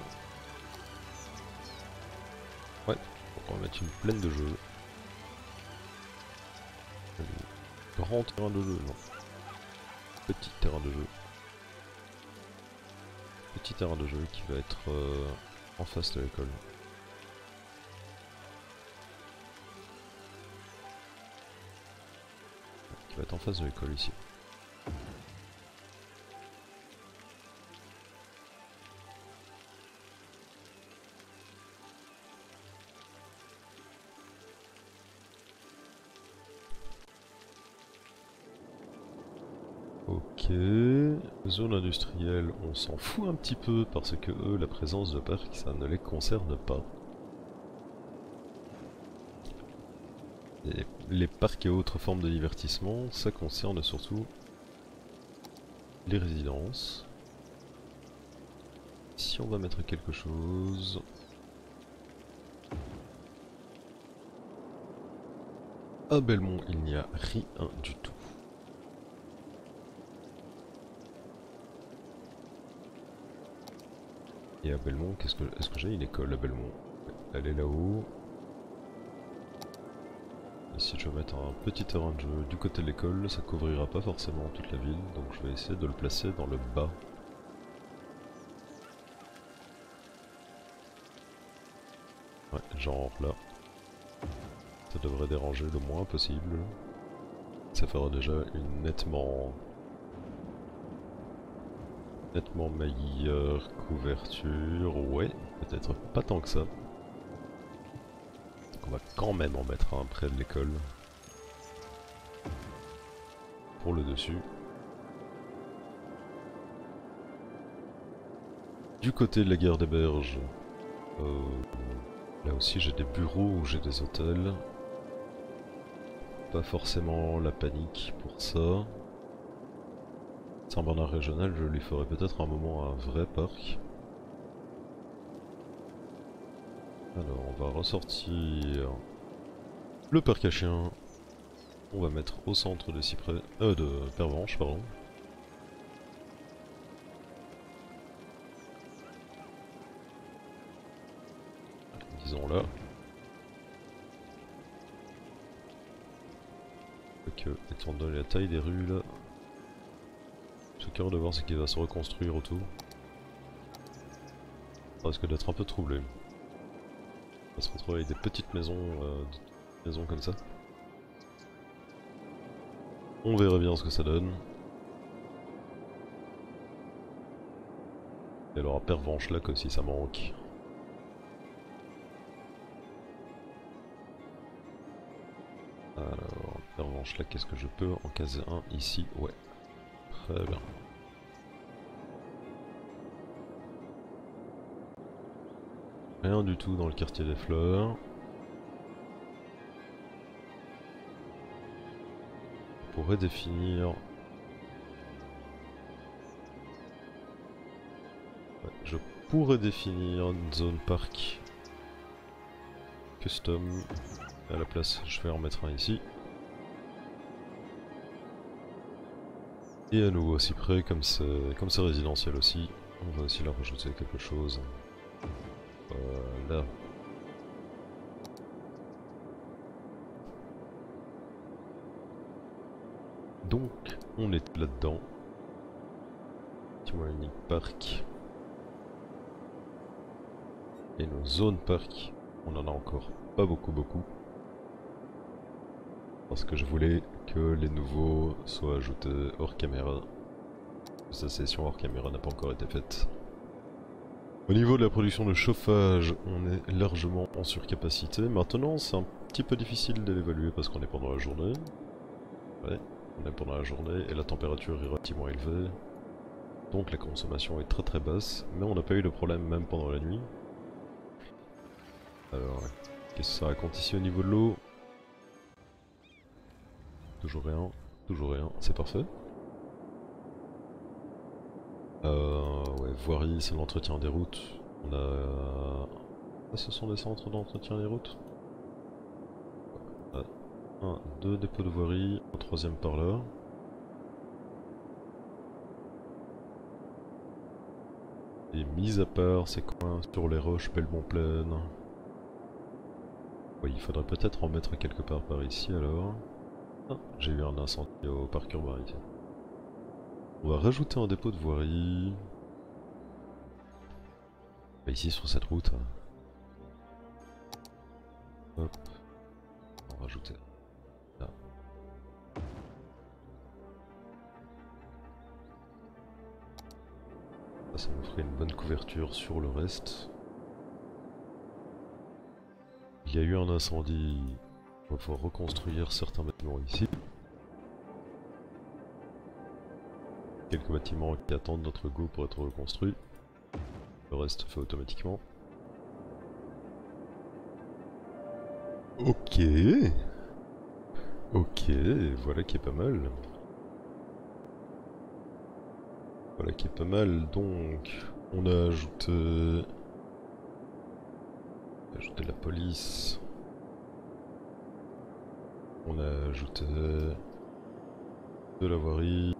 Ouais, donc on va mettre une plaine de jeu. Un grand terrain de jeu, non. Petit terrain de jeu. Petit terrain de jeu qui va être euh, en face de l'école. Qui va être en face de l'école ici. Ok, zone industrielle, on s'en fout un petit peu parce que eux, la présence de parc, ça ne les concerne pas. Et les parcs et autres formes de divertissement, ça concerne surtout les résidences. Si on va mettre quelque chose... À Belmont, il n'y a rien du tout. Et à Belmont, qu'est-ce que est-ce que j'ai une école à Belmont? Elle est là-haut. Ici je vais mettre un petit terrain de jeu du côté de l'école, ça couvrira pas forcément toute la ville, donc je vais essayer de le placer dans le bas. Ouais, genre là. Ça devrait déranger le moins possible. Ça fera déjà une nettement... nettement meilleure couverture. Ouais, peut-être pas tant que ça. Donc on va quand même en mettre un près de l'école. Pour le dessus. Du côté de la gare des Berges, euh, là aussi j'ai des bureaux ou j'ai des hôtels. Pas forcément la panique pour ça. Saint-Bernard régional, je lui ferai peut-être un moment un vrai parc. Alors on va ressortir le parc à chiens. On va mettre au centre de Cyprès, euh de Pervenche, pardon. Disons là. Que, étant donné la taille des rues là, ce qu'il y a de voir c'est qu'il va se reconstruire autour. Ça risque d'être un peu troublé. On va se retrouver avec des petites maisons, euh, des maisons comme ça. On verra bien ce que ça donne. Et alors à Pervenche-Lac aussi ça manque. Alors, Pervenche-Lac, qu'est-ce que je peux en caser un ici? Ouais. Très bien. Rien du tout dans le quartier des Fleurs. On pourrait définir... Ouais, je pourrais définir une zone parc custom. À la place, je vais en mettre un ici. Et à nouveau aussi près, comme c'est comme c'est résidentiel aussi, on va aussi leur rajouter quelque chose. Voilà. Donc, on est là-dedans. Tu vois, unique parc. Et nos zones parc, on en a encore pas beaucoup beaucoup. Parce que je voulais que les nouveaux soient ajoutés hors caméra. Sa session hors caméra n'a pas encore été faite. Au niveau de la production de chauffage, on est largement en surcapacité. Maintenant, c'est un petit peu difficile de l'évaluer parce qu'on est pendant la journée. Ouais, on est pendant la journée et la température est relativement élevée. Donc la consommation est très très basse, mais on n'a pas eu de problème même pendant la nuit. Alors, qu'est-ce que ça raconte ici au niveau de l'eau? Toujours rien, toujours rien, c'est parfait. Euh, ouais, voirie, c'est l'entretien des routes. On a... Ah, ce sont des centres d'entretien des routes. Un, deux dépôts de voirie, un troisième par là. Et mis à part ces coins sur les roches Belmont-Plaine. Oui, il faudrait peut-être en mettre quelque part par ici alors. Ah, j'ai eu un incendie au parc urbain ici. On va rajouter un dépôt de voirie. Bah, ici sur cette route. Hop. On va rajouter là. Ça, ça nous ferait une bonne couverture sur le reste. Il y a eu un incendie. On va pouvoir reconstruire certains bâtiments ici. Quelques bâtiments qui attendent notre go pour être reconstruits. Le reste se fait automatiquement. Ok. Ok, voilà qui est pas mal. Voilà qui est pas mal, donc on a ajouté... On a ajouté la police. On a ajouté de la voirie.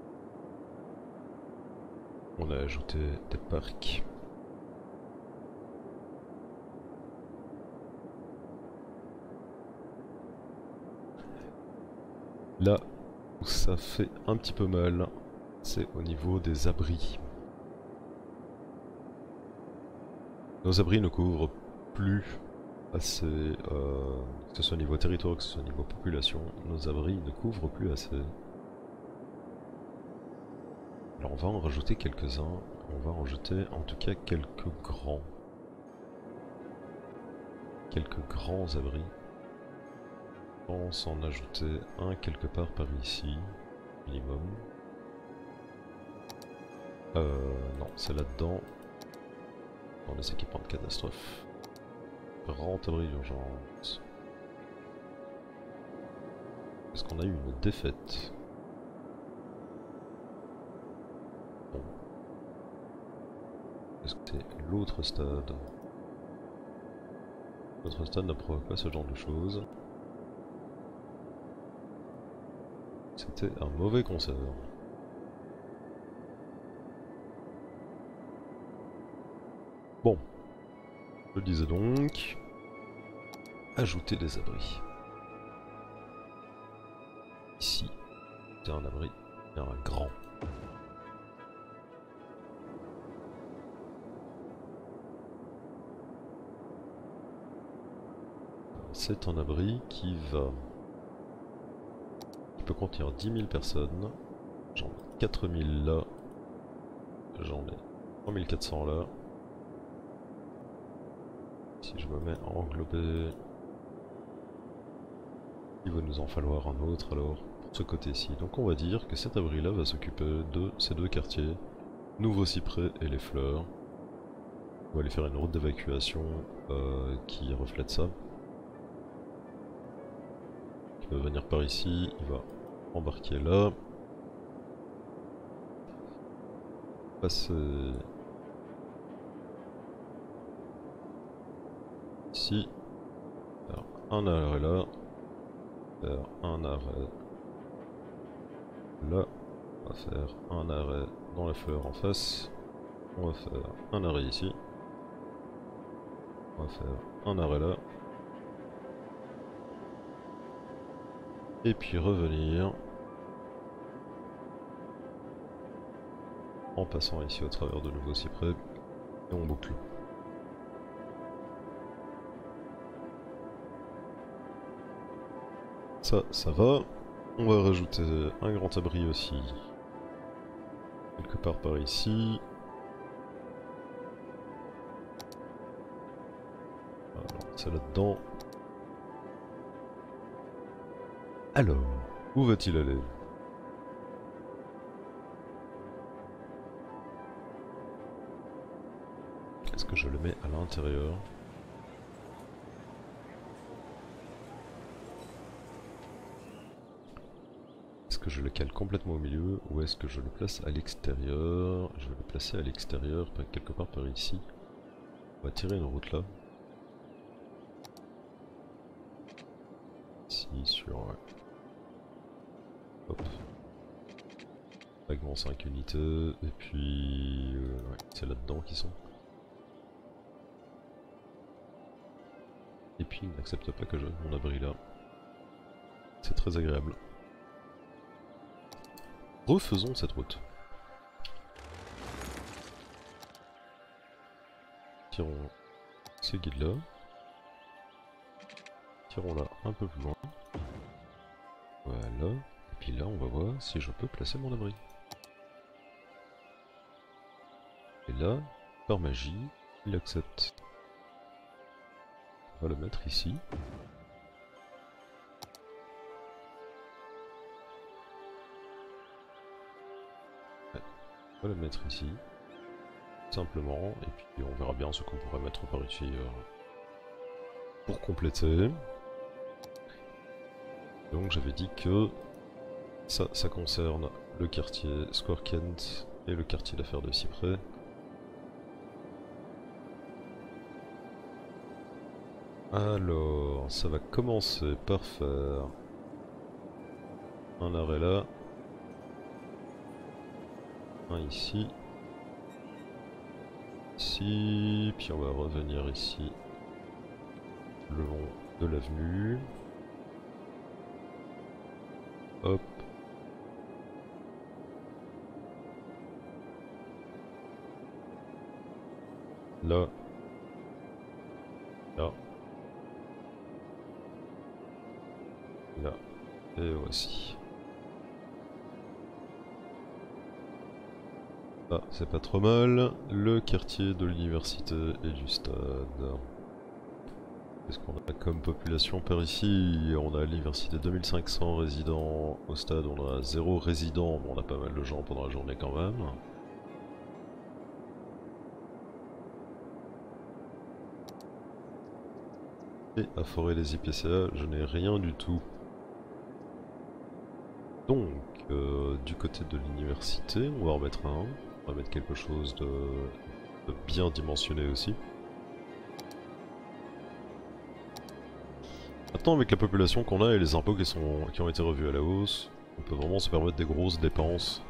On a ajouté des parcs. Là où ça fait un petit peu mal, c'est au niveau des abris. Nos abris ne couvrent plus assez, euh, que ce soit au niveau territoire, que ce soit au niveau population, nos abris ne couvrent plus assez. Alors on va en rajouter quelques-uns, on va en rajouter en tout cas quelques grands. Quelques grands abris. Je pense en ajouter un quelque part par ici, minimum. Euh, non, c'est là-dedans. Dans les équipements de catastrophe. Grand abri d'urgence. Est-ce qu'on a eu une défaite? Bon. Est-ce que c'est l'autre stade? L'autre stade ne provoque pas ce genre de choses. C'était un mauvais concert. Bon. Je disais donc... Ajouter des abris. Ici, c'est un abri, et un grand. C'est un abri qui va... qui peut contenir dix mille personnes. J'en ai quatre mille là. J'en ai trois mille quatre cents là. Si je me mets à englober... il va nous en falloir un autre alors, pour ce côté-ci. Donc on va dire que cet abri-là va s'occuper de ces deux quartiers, Nouveau-Cyprès et Les Fleurs. On va aller faire une route d'évacuation euh, qui reflète ça. Il va venir par ici, il va embarquer là. Passer ici. Faire un arrêt là. Faire un arrêt là. On va faire un arrêt dans la fleur en face. On va faire un arrêt ici. On va faire un arrêt là. Et puis revenir en passant ici au travers de Nouveau-Cyprès et on boucle. Ça, ça va. On va rajouter un grand abri aussi. Quelque part par ici. Alors, c'est là-dedans. Alors, où va-t-il aller? Est-ce que je le mets à l'intérieur? Est-ce que je le cale complètement au milieu ou est-ce que je le place à l'extérieur? Je vais le placer à l'extérieur, quelque part par ici. On va tirer une route là. Ici sur... Hop. Vaguement cinq unités, et puis... Euh, ouais, c'est là-dedans qu'ils sont. Et puis il n'accepte pas que je mon abri là. C'est très agréable. Refaisons cette route. Tirons ces guides là. Tirons là un peu plus loin. Voilà. Et puis là on va voir si je peux placer mon abri. Et là, par magie, il accepte. On va le mettre ici. Ouais. On va le mettre ici. Simplement. Et puis on verra bien ce qu'on pourrait mettre par ici euh, pour compléter. Donc j'avais dit que ça, ça concerne le quartier Square Kent et le quartier d'affaires de Cyprès. Alors, ça va commencer par faire un arrêt là, un ici, ici, puis on va revenir ici, le long de l'avenue. Hop. Là. Là. Là. Et voici. Ah, c'est pas trop mal. Le quartier de l'université et du stade. Qu'est-ce qu'on a comme population par ici? On a à l'université deux mille cinq cents résidents. Au stade, on a zéro résident. Bon, on a pas mal de gens pendant la journée quand même. Et à Forêt les I P C A, je n'ai rien du tout. Donc, euh, du côté de l'université, on va en mettre un. On va mettre quelque chose de, de bien dimensionné aussi. Maintenant, avec la population qu'on a et les impôts qui, sont, qui ont été revus à la hausse, on peut vraiment se permettre des grosses dépenses.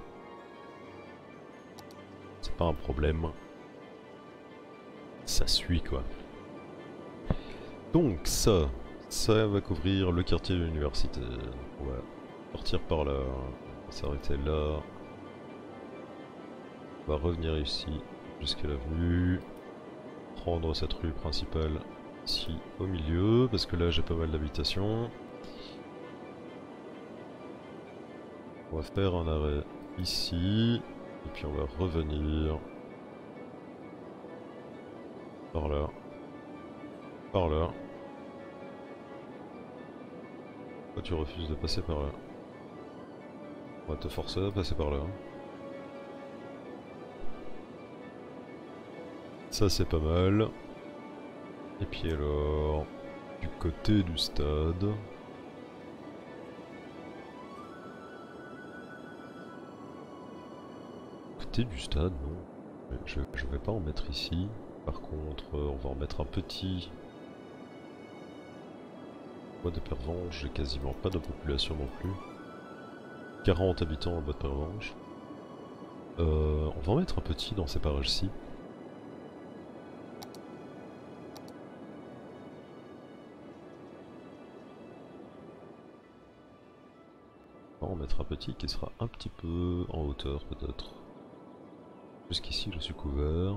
C'est pas un problème. Ça suit quoi. Donc ça, ça va couvrir le quartier de l'université. On va partir par là, on va s'arrêter là. On va revenir ici jusqu'à l'avenue. Prendre cette rue principale ici au milieu, parce que là j'ai pas mal d'habitations. On va faire un arrêt ici, et puis on va revenir par là, par là. Pourquoi tu refuses de passer par là? On va te forcer à passer par là. Ça c'est pas mal. Et puis alors, du côté du stade... Côté du stade, non. Je, je vais pas en mettre ici. Par contre, on va en mettre un petit. Bois de Pervenche, j'ai quasiment pas de population non plus. quarante habitants en Bois de Pervenche. Euh, on va en mettre un petit dans ces parages-ci. On va en mettre un petit qui sera un petit peu en hauteur peut-être. Jusqu'ici je suis couvert.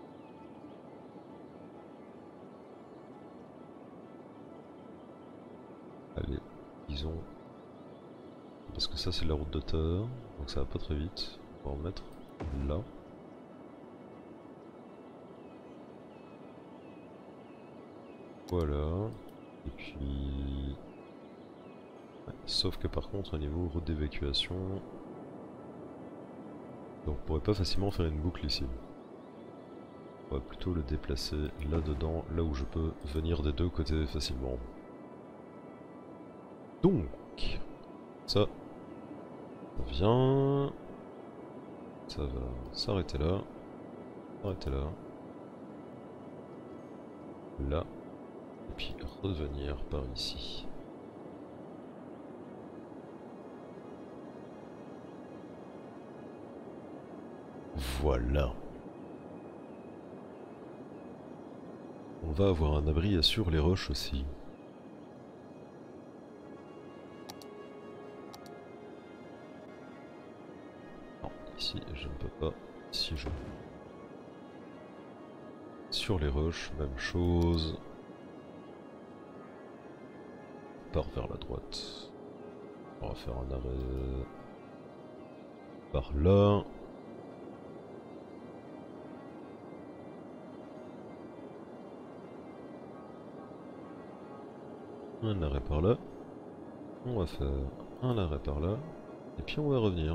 Allez, disons... Parce que ça c'est la route de terre, donc ça va pas très vite. On va en mettre là. Voilà. Et puis... Ouais, sauf que par contre au niveau route d'évacuation... Donc on pourrait pas facilement faire une boucle ici. On va plutôt le déplacer là-dedans, là où je peux venir des deux côtés facilement. Donc, ça, on vient, ça va s'arrêter là, s'arrêter là, là, et puis revenir par ici. Voilà. On va avoir un abri sur les roches aussi. Non, ici je ne peux pas. Ici je peux. Sur les roches, même chose. On part vers la droite. On va faire un arrêt par là. Un arrêt par là. On va faire un arrêt par là. Et puis on va revenir.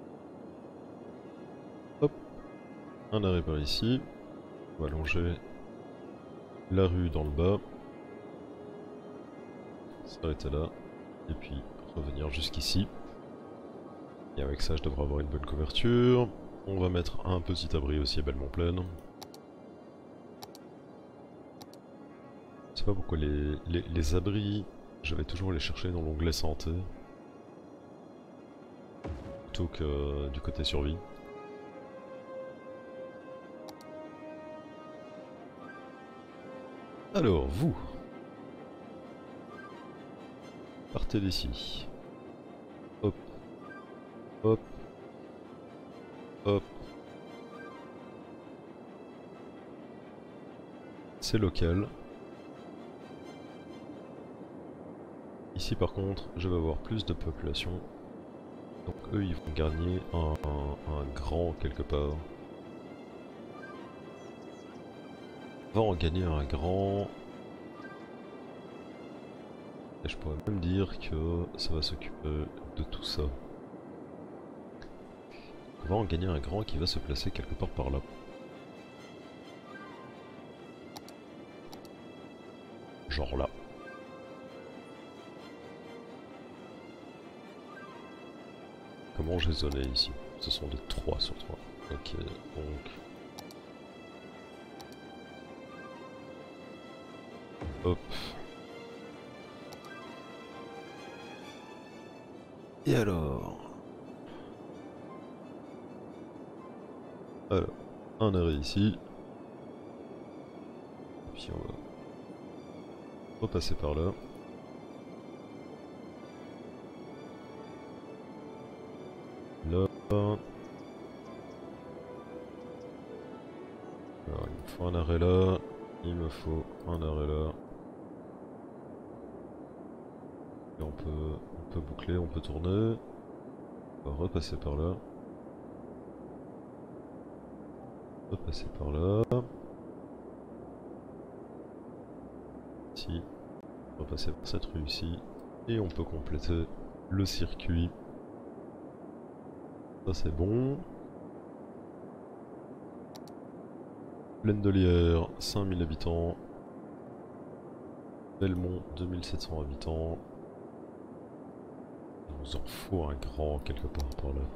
Hop. Un arrêt par ici. On va longer la rue dans le bas. S'arrêter là. et puis revenir jusqu'ici. Et avec ça je devrais avoir une bonne couverture. On va mettre un petit abri aussi à Belmont-Plaine. Je sais pas pourquoi les, les, les abris, je vais toujours les chercher dans l'onglet santé. Plutôt que euh, du côté survie. Alors, vous, partez d'ici. Hop, hop, hop. C'est local. Ici par contre, je vais avoir plus de population. Donc eux, ils vont gagner un, un, un grand quelque part. On va en gagner un grand. Et je pourrais même dire que ça va s'occuper de tout ça. On va en gagner un grand qui va se placer quelque part par là. Genre là. Comment j'ai zoné ici? Ce sont des trois sur trois. Ok, donc... Hop. Et alors? Alors, un arrêt ici. Et puis on va repasser par là. Là. Alors, il me faut un arrêt là. Il me faut un arrêt là. Et on peut, on peut boucler, on peut tourner. On va repasser par là. Repasser par là. Ici. Repasser par cette rue ici. Et on peut compléter le circuit. Ça c'est bon. Plaine de Lierre, cinq mille habitants. Belmont, deux mille sept cents habitants. Il nous en faut un grand quelque part par là.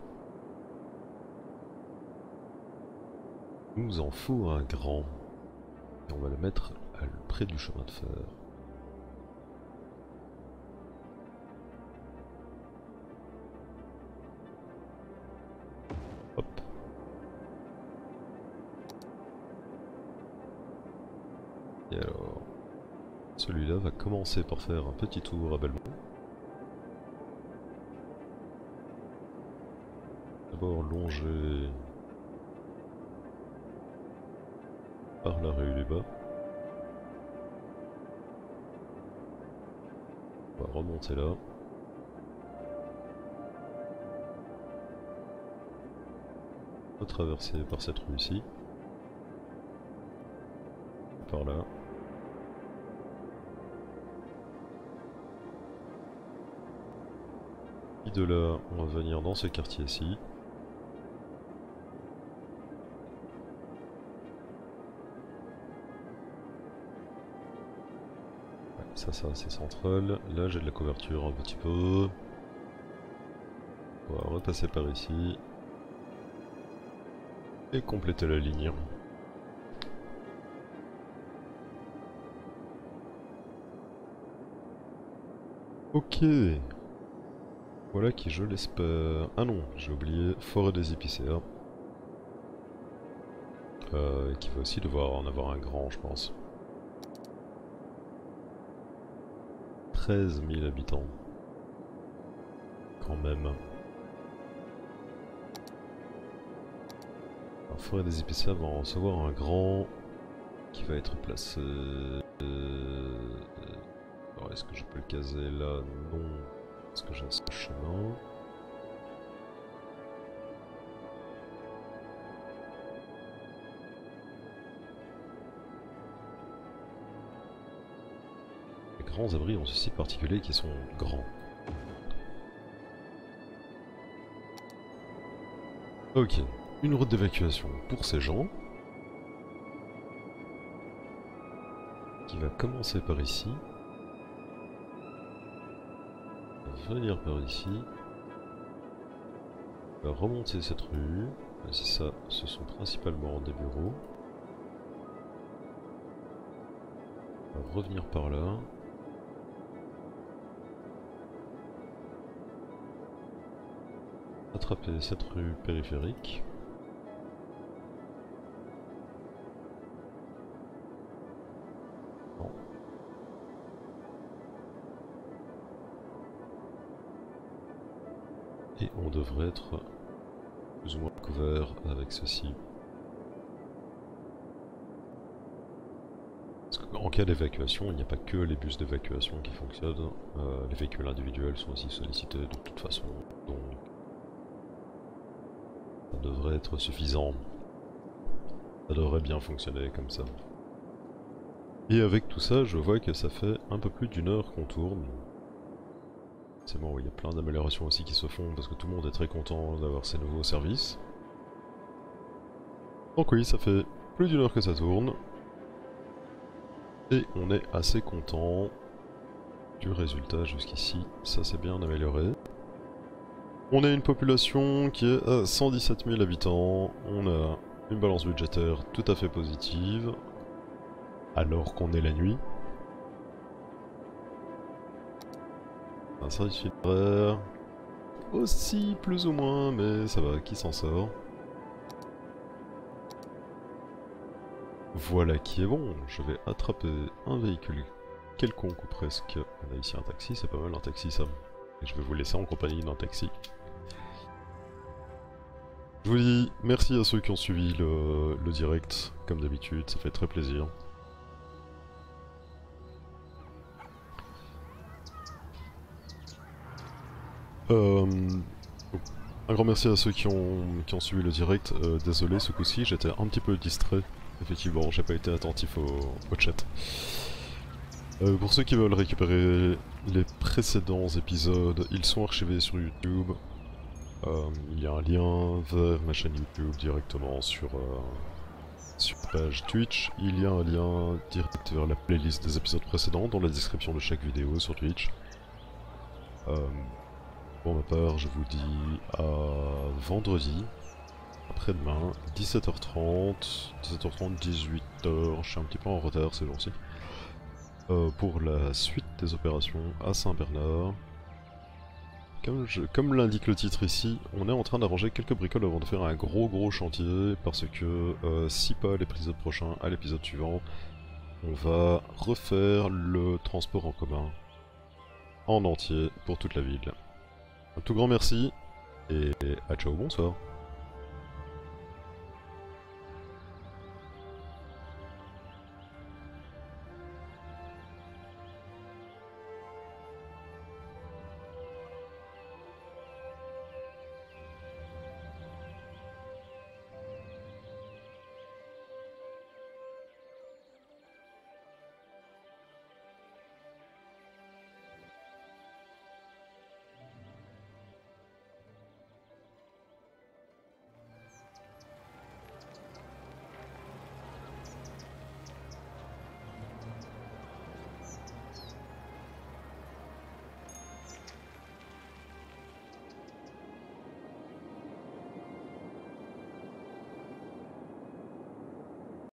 Il nous en faut un grand. Et on va le mettre à près du chemin de fer. Hop. Et alors, celui-là va commencer par faire un petit tour à Belmont. D'abord longer par la rue du bas. On va remonter là. Retraverser par cette rue ici. Par là. Et de là, on va venir dans ce quartier-ci. Ça, ça, c'est central. Là, j'ai de la couverture un petit peu. On va repasser par ici. Et compléter la ligne. Ok. Voilà qui, je l'espère... Ah non, j'ai oublié Forêt des Épicéas. Euh, qui va aussi devoir en avoir un grand, je pense. treize mille habitants. Quand même. La Forêt des Épicéas va en recevoir un grand qui va être placé... Euh... Alors est-ce que je peux le caser là? Non. Est-ce que j'ai ce chemin? Les grands abris ont ceci de particulier qui sont grands. Ok, une route d'évacuation pour ces gens. Qui va commencer par ici. venir par ici. On va remonter cette rue. C'est ça, ce sont principalement des bureaux. On va revenir par là. Attraper cette rue périphérique. Bon. Et on devrait être plus ou moins couvert avec ceci. Parce qu'en cas d'évacuation, il n'y a pas que les bus d'évacuation qui fonctionnent. Euh, les véhicules individuels sont aussi sollicités de toute façon. Donc ça devrait être suffisant. Ça devrait bien fonctionner comme ça. Et avec tout ça, je vois que ça fait un peu plus d'une heure qu'on tourne. C'est bon, il y a plein d'améliorations aussi qui se font parce que tout le monde est très content d'avoir ces nouveaux services. Donc oui, ça fait plus d'une heure que ça tourne. Et on est assez content du résultat jusqu'ici. Ça c'est bien amélioré. On a une population qui est à cent dix-sept mille habitants. On a une balance budgétaire tout à fait positive. Alors qu'on est la nuit. Un service funéraire aussi plus ou moins, mais ça va, qui s'en sort. Voilà qui est bon, je vais attraper un véhicule quelconque ou presque. On a ici un taxi, c'est pas mal un taxi ça. Et je vais vous laisser en compagnie d'un taxi. Je vous dis merci à ceux qui ont suivi le, le direct, comme d'habitude, ça fait très plaisir. Euh, un grand merci à ceux qui ont, qui ont suivi le direct. Euh, désolé ce coup-ci, j'étais un petit peu distrait. Effectivement, j'ai pas été attentif au, au chat. Euh, pour ceux qui veulent récupérer les précédents épisodes, ils sont archivés sur YouTube. Euh, il y a un lien vers ma chaîne YouTube directement sur, euh, sur la page Twitch. Il y a un lien direct vers la playlist des épisodes précédents dans la description de chaque vidéo sur Twitch. Euh, pour ma part, je vous dis à vendredi, après-demain, dix-sept heures trente, dix-sept heures trente, dix-huit heures, je suis un petit peu en retard ces jours-ci, euh, pour la suite des opérations à Saint-Bernard. Comme, je, comme l'indique le titre ici, on est en train d'arranger quelques bricoles avant de faire un gros gros chantier, parce que euh, si pas à l'épisode prochain, à l'épisode suivant, on va refaire le transport en commun en entier pour toute la ville. Un tout grand merci, et à ciao, bonsoir.